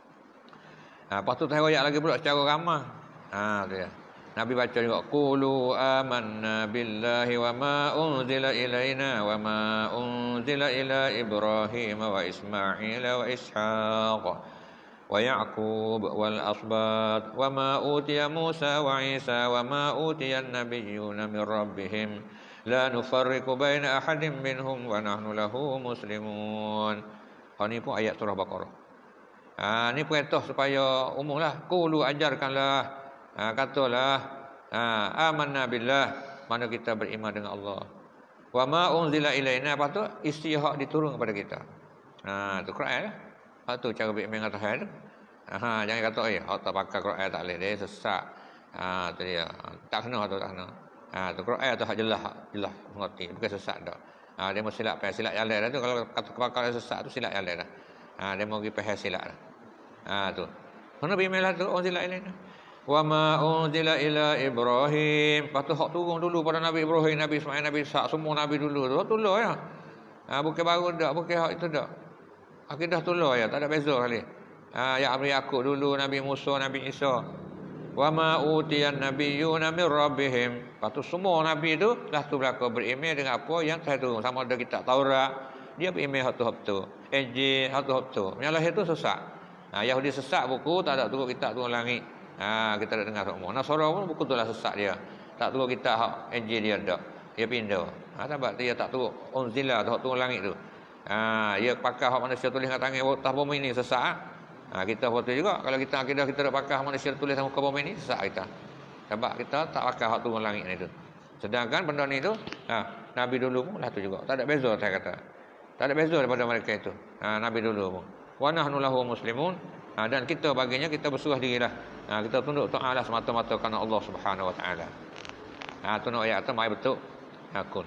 Lepas tu Tuhan ayat lagi pula secara ramah. Tu ya. Nabi baca juga qulu amanna billahi wa ma unzila ilaina wa ma unzila ila Ibrahim wa Ismail wa Ishaq wa Ya'qub wal asbat wa ma utiya Musa wa Isa wa ma utiya an-nabiyyuna min rabbihim la nufarriqu baina ahadin minhum wa nahnu lahu muslimun. Ini pun ayat surah Baqarah. Ni perintah supaya umumlah. Qulu ajarkanlah, katalah amanna billah, mana kita beriman dengan Allah. Wa ma unzila ilaina, apa tu? Istihaq diturun kepada kita. Tu Quran lah. Hak tu cara beriman dengan Tuhan tu. Jangan kata hak tak pakai Quran tak boleh dia sesat. Tu dia. Tak kena tu tak kena. Tu Quran tu hak jelas mengerti bukan sesat dak. Dia mau silap silap jalan dah tu kalau kata pakai sesat tu silap jalan dah. Dia mau pergi pahal silap dah. Tu. Kena beriman lah tu orang silap lain. Wa ma unzila ila Ibrahim. Lepas tu hak turun dulu pada Nabi Ibrahim, Nabi Ismail, Nabi Ishaq, semua Nabi dulu tu. Tolong ya. Bukan baru dak, bukan hak itu dak. Akidah tolong ya, tak ada beza kali. Ya Nabi Yakub dulu, Nabi Musa, Nabi Isa. Wa ma utiyan nabiyyuna min rabbihim. Lepas tu semua Nabi tu lah tu berlaku beriman dengan apa yang saya turun. Sama ada kitab Taurat, dia beriman hak tu. Injil hak tu. Menyalah itu sesat. Yahudi sesat buku, tak ada turun kitab turun langit. Kita dah dengar semua. Nasara pun buku tu lah sesat dia. Tak turun kitab hak Injil dia ada. Dia pindah. Sebab dia tak turun unzila tu hak turun langit tu. Dia pakai hak manusia tulis dengan tangan atas bumi ni sesat. Kita waktu juga kalau kita akidah kita tak pakai manusia tulis sama muka bumi ni sesat kita. Sebab kita tak pakai hak turun langit ni tu. Sedangkan benda ni tu Nabi dulu pun lah tu juga. Tak ada beza saya kata. Tak ada beza daripada mereka itu. Nabi dulu pun. Wa nahnu lahu muslimun. Dan kita baginya kita berserah dirilah. Kita tunduk taala semata-mata kerana Allah Subhanahu wa taala. Tu nak ayat tu mai betul. Kun.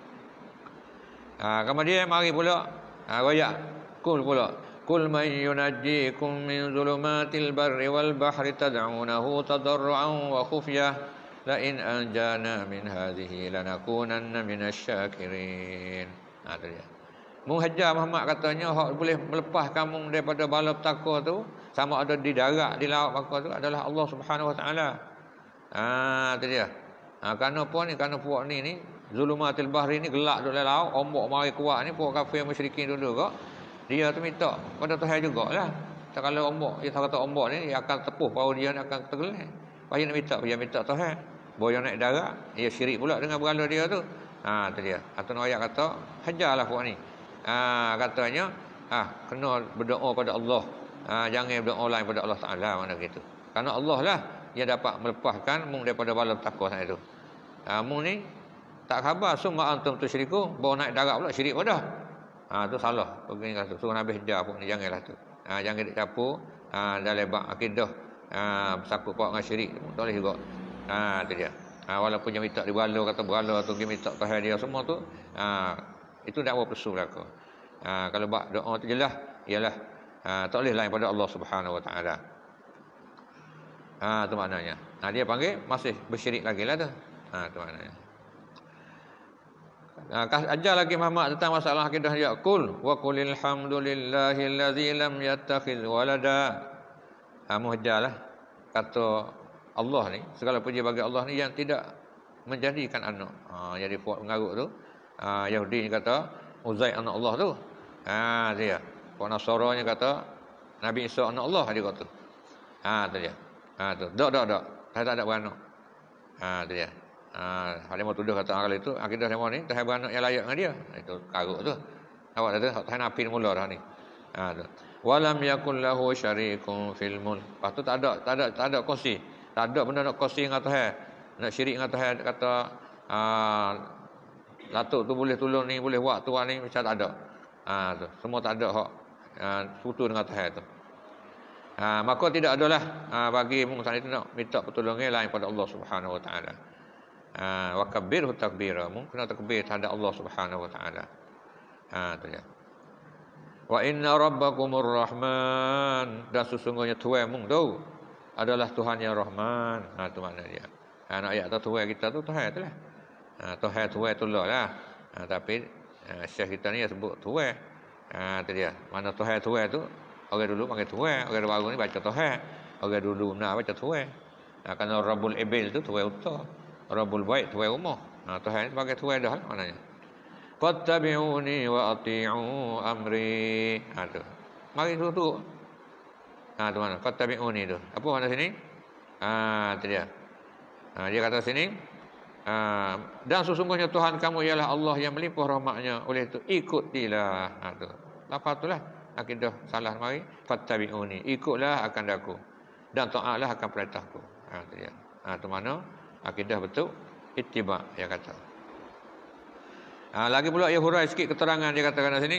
Kemudian mari pula ayat kul pula. Kul man yunajjikum min zulumatil barri wal bahri tad'unahu tadarruan wa khufyah la in anjana min hadhihi lanakunanna minasyakirin. Tu dia. Muhajjar Muhammad katanya hak boleh melepas kamu daripada bala petaka tu sama ada di darat di laut maka tu adalah Allah Subhanahu wa taala. Tu dia. Kerana apa ni? Kerana puak ni zulumatil bahri ni gelap dalam laut, ombak mari kuat ni puak kafir musyrikin dulu kok. Dia tu minta pada Tuhan jugalah. Tak kalau ombak, dia kata ombak ni dia akan tepuh perahu dia akan tergelam. Payah nak minta Tuhan. Boya naik darat, dia syirik pula dengan berhala dia tu. Tu dia. Atau ayat kata, hajarlah puak ni. Katanya, kena berdoa pada Allah. Jangan berdoa lain pada Allah Taala mana gitu. Karena Allah lah yang dapat melepaskan mung daripada bala takwa sana itu. Mung ni tak khabar summa antum tusyriku, bawa naik darat pula syirik pada. Tu salah. Begini lah tu. Suruh Nabi Hijjah pun ni janganlah tu. Jangan dicampur dalam bab akidah bersangkut paut dengan syirik. Tak boleh juga. Tu dia. Walaupun dia minta diberhala, kata berhala tu dia minta Tuhan dia semua tu. Itu dakwa palsu belaka. Kalau bab doa tu jelas ialah tak boleh lain pada Allah Subhanahu wa taala. Tu maknanya. Dia panggil masih bersyirik lagi lah tu. Tu maknanya. Ajar lagi Muhammad tentang masalah akidah dia. Qul wa qulil hamdulillahillazi lam yattakhidz walada. Muhajjarlah kata Allah ni, segala puji bagi Allah ni yang tidak menjadikan anak. Jadi puak mengarut tu. Yahudi ni kata Uzair anak Allah tu. Dia. Puak Nasara-nya kata Nabi Isa anak Allah dia kata. Tu dia. Tu. Dak. Saya tak ada beranak. Tu dia. Dia mau tuduh kata kalau itu akidah demo ni tak beranak yang layak dengan dia. Itu karut tu. Awak kata tak nafi mula dah ni. Tu. Walam yakul lahu syarikun fil mulk. Lepas tu tak ada kongsi. Tak ada benda nak kongsi dengan Tuhan. Nak syirik dengan Tuhan kata Datuk tu boleh tolong ni, boleh buat tu ni macam tak ada. Tu. Semua tak ada hak sekutu dengan Tuhan tu. Maka tidak adalah bagi mungkin itu nak minta pertolongan lain pada Allah Subhanahu wa taala. Wa kabbirhu takbira, mungkin kena takbir terhadap Allah Subhanahu wa taala. Tu dia. Wa inna rabbakumur rahman, dan sesungguhnya Tuhan mung tu adalah Tuhan yang Rahman. Tu makna dia. Nak ayat tu Tuhan kita tu Tuhan itulah. Tuhan itulah. Tapi syekh kita ni sebut Tuhan. Tu dia. Mana Tuhan tu orang dulu panggil Tuhan, orang baru ni baca Tuhan. Orang dulu benar baca Tuhan. Kerana Rabbul Ibil tu Tuhan utama. Rabbul Bait Tuhan rumah. Tuhan sebagai Tuhan dah maknanya. Fattabi'uni wa ati'u amri. Tu. Mari tu. Tu mana? Fattabi'uni tu. Apa makna sini? Tu dia. Dia kata sini dan sesungguhnya Tuhan kamu ialah Allah yang melimpah rahmatnya. Oleh itu ikutilah. Tu. Lepas itulah akidah salah mari. Fattabi'uni. Ikutlah akan daku. Dan taatlah akan perintahku. Tu dia. Tu mana? Akidah betul ittiba' dia kata. Lagi pula ia hurai sikit keterangan dia katakan di sini.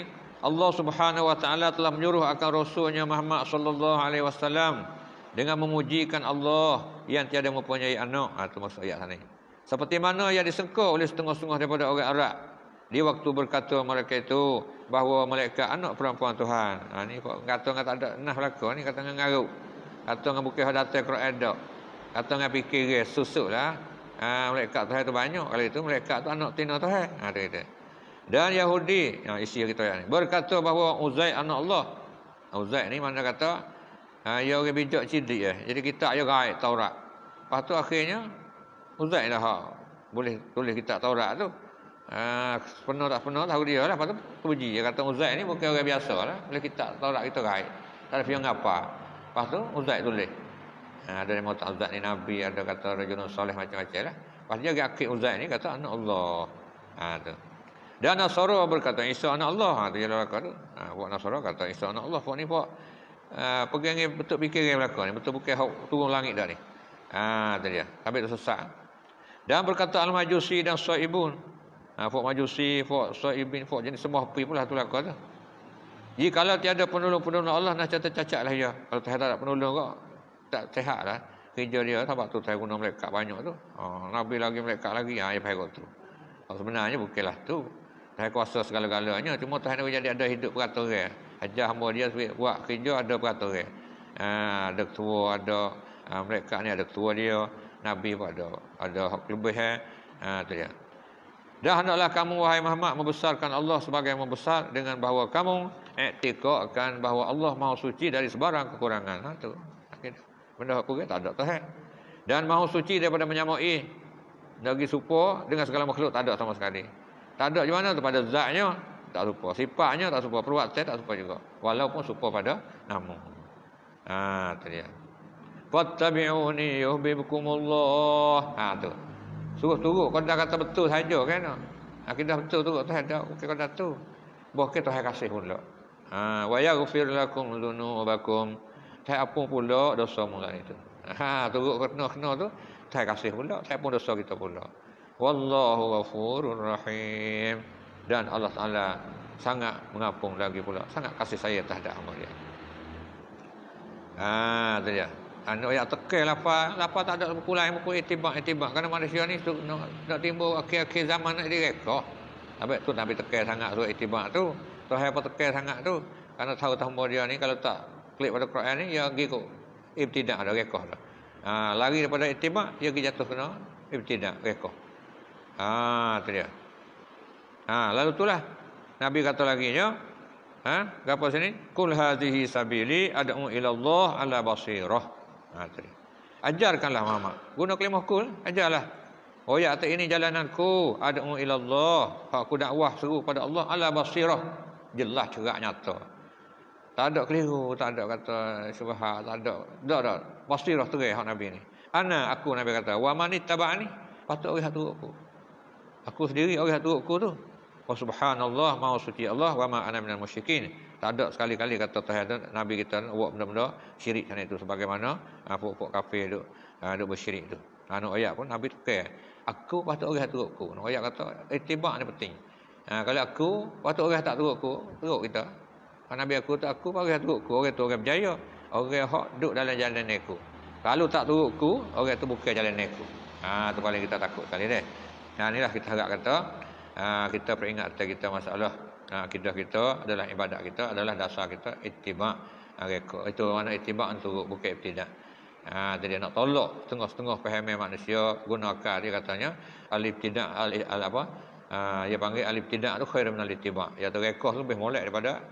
Allah Subhanahu wa taala telah menyuruh akan Rasulnya Muhammad sallallahu alaihi wasallam dengan memujikan Allah yang tiada mempunyai anak. Itu maksud ayat sana. Seperti mana yang disangka oleh setengah-setengah daripada orang Arab di waktu berkata mereka itu bahawa mereka anak perempuan Tuhan. Ni kok kata tak ada nah belaka ni, kata ngarut. Kata dengan bukan datang Quran dak. Kata dengan fikir susuklah. Mereka Tuhan itu banyak. Kalau itu mereka tu anak tina Tuhan. Ada kita. Dan Yahudi, isi kita ni, berkata bahawa Uzair anak Allah. Uzair ni mana kata dia orang bijak cidik ya. Jadi kita ayo gaib Taurat. Lepas tu akhirnya Uzair dah boleh tulis kitab Taurat tu. Penuh tak penuh tahu dia lah. Lepas tu puji dia kata Uzair ni bukan orang biasa lah. Boleh kitab Taurat kita gaib. Tak ada firman apa. Lepas tu Uzair tulis. Ada yang mengatakan Uzair ni Nabi, ada kata rajulun soleh macam-macam lah. Lepas dia akid Uzair ni kata anak Allah. Tu. Dan Nasara berkata Isa anak Allah. Tu jalan belakang tu. Buat Nasara kata Isa anak Allah. Buat ni buat pegang betul fikir yang belakang ni. Betul bukan turun langit dah ni. Tu dia. Habis tu sesat. Dan berkata Al-Majusi dan Sa'ibun. Fok Majusi, Fok Sa'ibin, Fok jenis semua api pula tu belakang tu. Jikalau tiada penolong-penolong Allah, nak cacat lah dia. Kalau tak ada penolong kok, tak sehat lah. Kerja dia, sebab tu saya guna melekat banyak tu. Nabi lagi melekat lagi, ya payah tu. Sebenarnya bukanlah tu. Saya kuasa segala-galanya. Cuma Tuhan nak jadi ada hidup peraturan. Ajar hamba dia buat kerja ada peraturan. Ada ketua, ada mereka ni ada ketua dia. Nabi pun ada hak lebih. Tu dia. Dan hendaklah kamu wahai Muhammad membesarkan Allah sebagai yang membesar dengan bahawa kamu iktikadkan bahawa Allah Maha Suci dari sebarang kekurangan. Tu. Benda apa tak ada Tuhan. Dan Maha Suci daripada menyamai lagi serupa dengan segala makhluk tak ada sama sekali. Tak ada di mana tu pada zatnya tak serupa, sifatnya tak serupa, perbuatan tak serupa juga. Walaupun serupa pada nama. Tu dia. Fattabi'uni yuhibbukumullah. Tu. Suruh turut kau dah kata betul saja kan. Akidah betul turut tu ada okey kau dah tu. Bukan Tuhan kasih pula. Wa yaghfir lakum dzunubakum. Tuhan apa pula dosa mula itu. Turut kena tu Tuhan kasih pula, Tuhan pun dosa kita pula. Wallahu ghafurur rahim. Dan Allah Taala sangat mengampun lagi pula, sangat kasih sayang terhadap hamba dia. Tu dia. Ayat tekan lapar tak ada pulang buku itibak kerana manusia ni nak timbul akhir-akhir zaman nak direka. Habis tu Nabi tekan sangat surat itibak tu. Tuhan apa tekan sangat tu kerana tahu hamba dia ni kalau tak klik pada Quran ni dia pergi kok ibtidak ada reka dah. Lari daripada itibak dia pergi jatuh kena ibtidak reka. Tu dia. Lalu itulah Nabi kata lagi nya apa sini? Qul hadhihi sabili ad'u ila Allah ala basirah. Ajarkanlah Muhammad. Guna kalimah kul, ajarlah. Oh ya, atas ini jalananku, ad'u ila Allah. Aku dakwah seru pada Allah ala basirah. Jelas cerak nyata. Tak ada keliru, tak ada kata syubhat, tak ada. Tak. Basirah terang hak Nabi ni. Aku Nabi kata, wa man ittaba'ani, patut orang turut aku. Aku sendiri orang turut aku tu. Wa subhanallah, maha suci Allah, wa ma ana minal musyrikin. Tak ada sekali-kali kata Tuhan Nabi kita buat benda-benda syirik sana itu sebagaimana pokok kafir tu bersyirik tu. Ayat pun Nabi tukar. Aku patut orang turut aku. Ayat kata itibak ni penting. Kalau aku patut orang tak turut aku, turut kita. Nabi aku tak aku orang turut aku, orang tu orang berjaya. Orang hak duduk dalam jalan aku. Kalau tak turut aku, orang tu bukan jalan aku. Tu paling kita takut kali ni. Inilah kita harap kata kita peringat kita masalah akidah kita adalah ibadat kita adalah dasar kita ittiba' reka. Itu mana ittiba' untuk bukan ibtidak. Jadi nak tolak setengah-setengah fahaman manusia guna akal dia katanya al-ibtidak apa? Dia panggil al-ibtidak tu khairun minal ittiba'. Ya tu reka tu lebih molek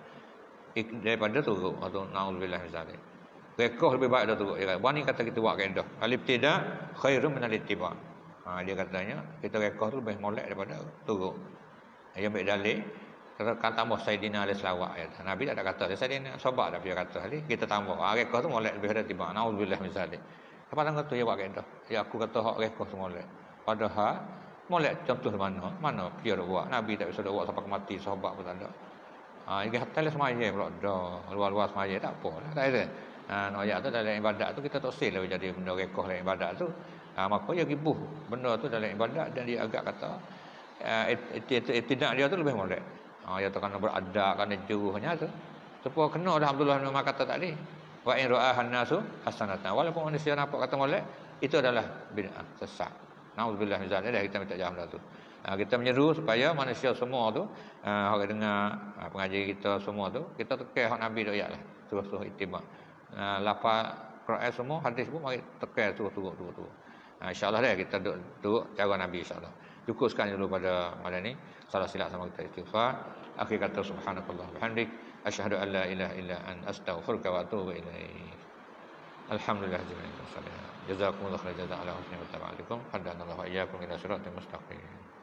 daripada turut atau naudzubillah misalnya. Reka lebih baik daripada turut. Dia kata, "Wani kata kita buat kaedah. Al-ibtidak khairun minal ittiba'." Dia katanya kita reka tu lebih molek daripada turut. Dia ambil dalil kan tambah Sayyidina alaih salawat ya. Nabi tak ada kata Sayyidina sahabat dah dia kata ni kita tambah reka tu molek lebih dari tiba naudzubillah misalnya. Apa nang tu ya buat kaedah. Ya aku kata hak reka tu molek. Padahal molek contoh mana dia dah buat. Nabi tak bisa dah buat sampai mati, sahabat pun tak ada. Ini hatta semaya pula dah luar-luar semaya tak apalah. Tak ada. Ayat tu dalam ibadat tu kita tak sel jadi benda reka dalam ibadat tu. Maka dia gibuh benda tu dalam ibadat dan dia agak kata tidak dia tu lebih molek. Ya tu kena berada, kena juruhnya tu. Supaya kena dah Abdullah bin Umar kata tadi. Wa in ra'ahan nasu hasanatan. Walaupun manusia nampak kata molek, itu adalah bid'ah, sesat. Nauzubillah min zalik. Kita minta jauh dah tu. Kita menyeru supaya manusia semua tu orang dengar pengajian kita semua tu, kita tekeh hak Nabi tu ayatlah. Suruh ittiba. Lafaz Quran semua, hadis pun mari tekeh suruh. InsyaAllah dah kita duduk cara Nabi insyaAllah. Cukup sekian dulu pada malam ni. Salah silap sama kita istighfar. Akhir kata subhanakallah bihamdik asyhadu an la ilaha illa anta astaghfiruka wa atubu ilaik. Alhamdulillah jazakumullah khairan ala husni mutaba'atikum. Hadanallahu wa iyyakum ila siratal mustaqim.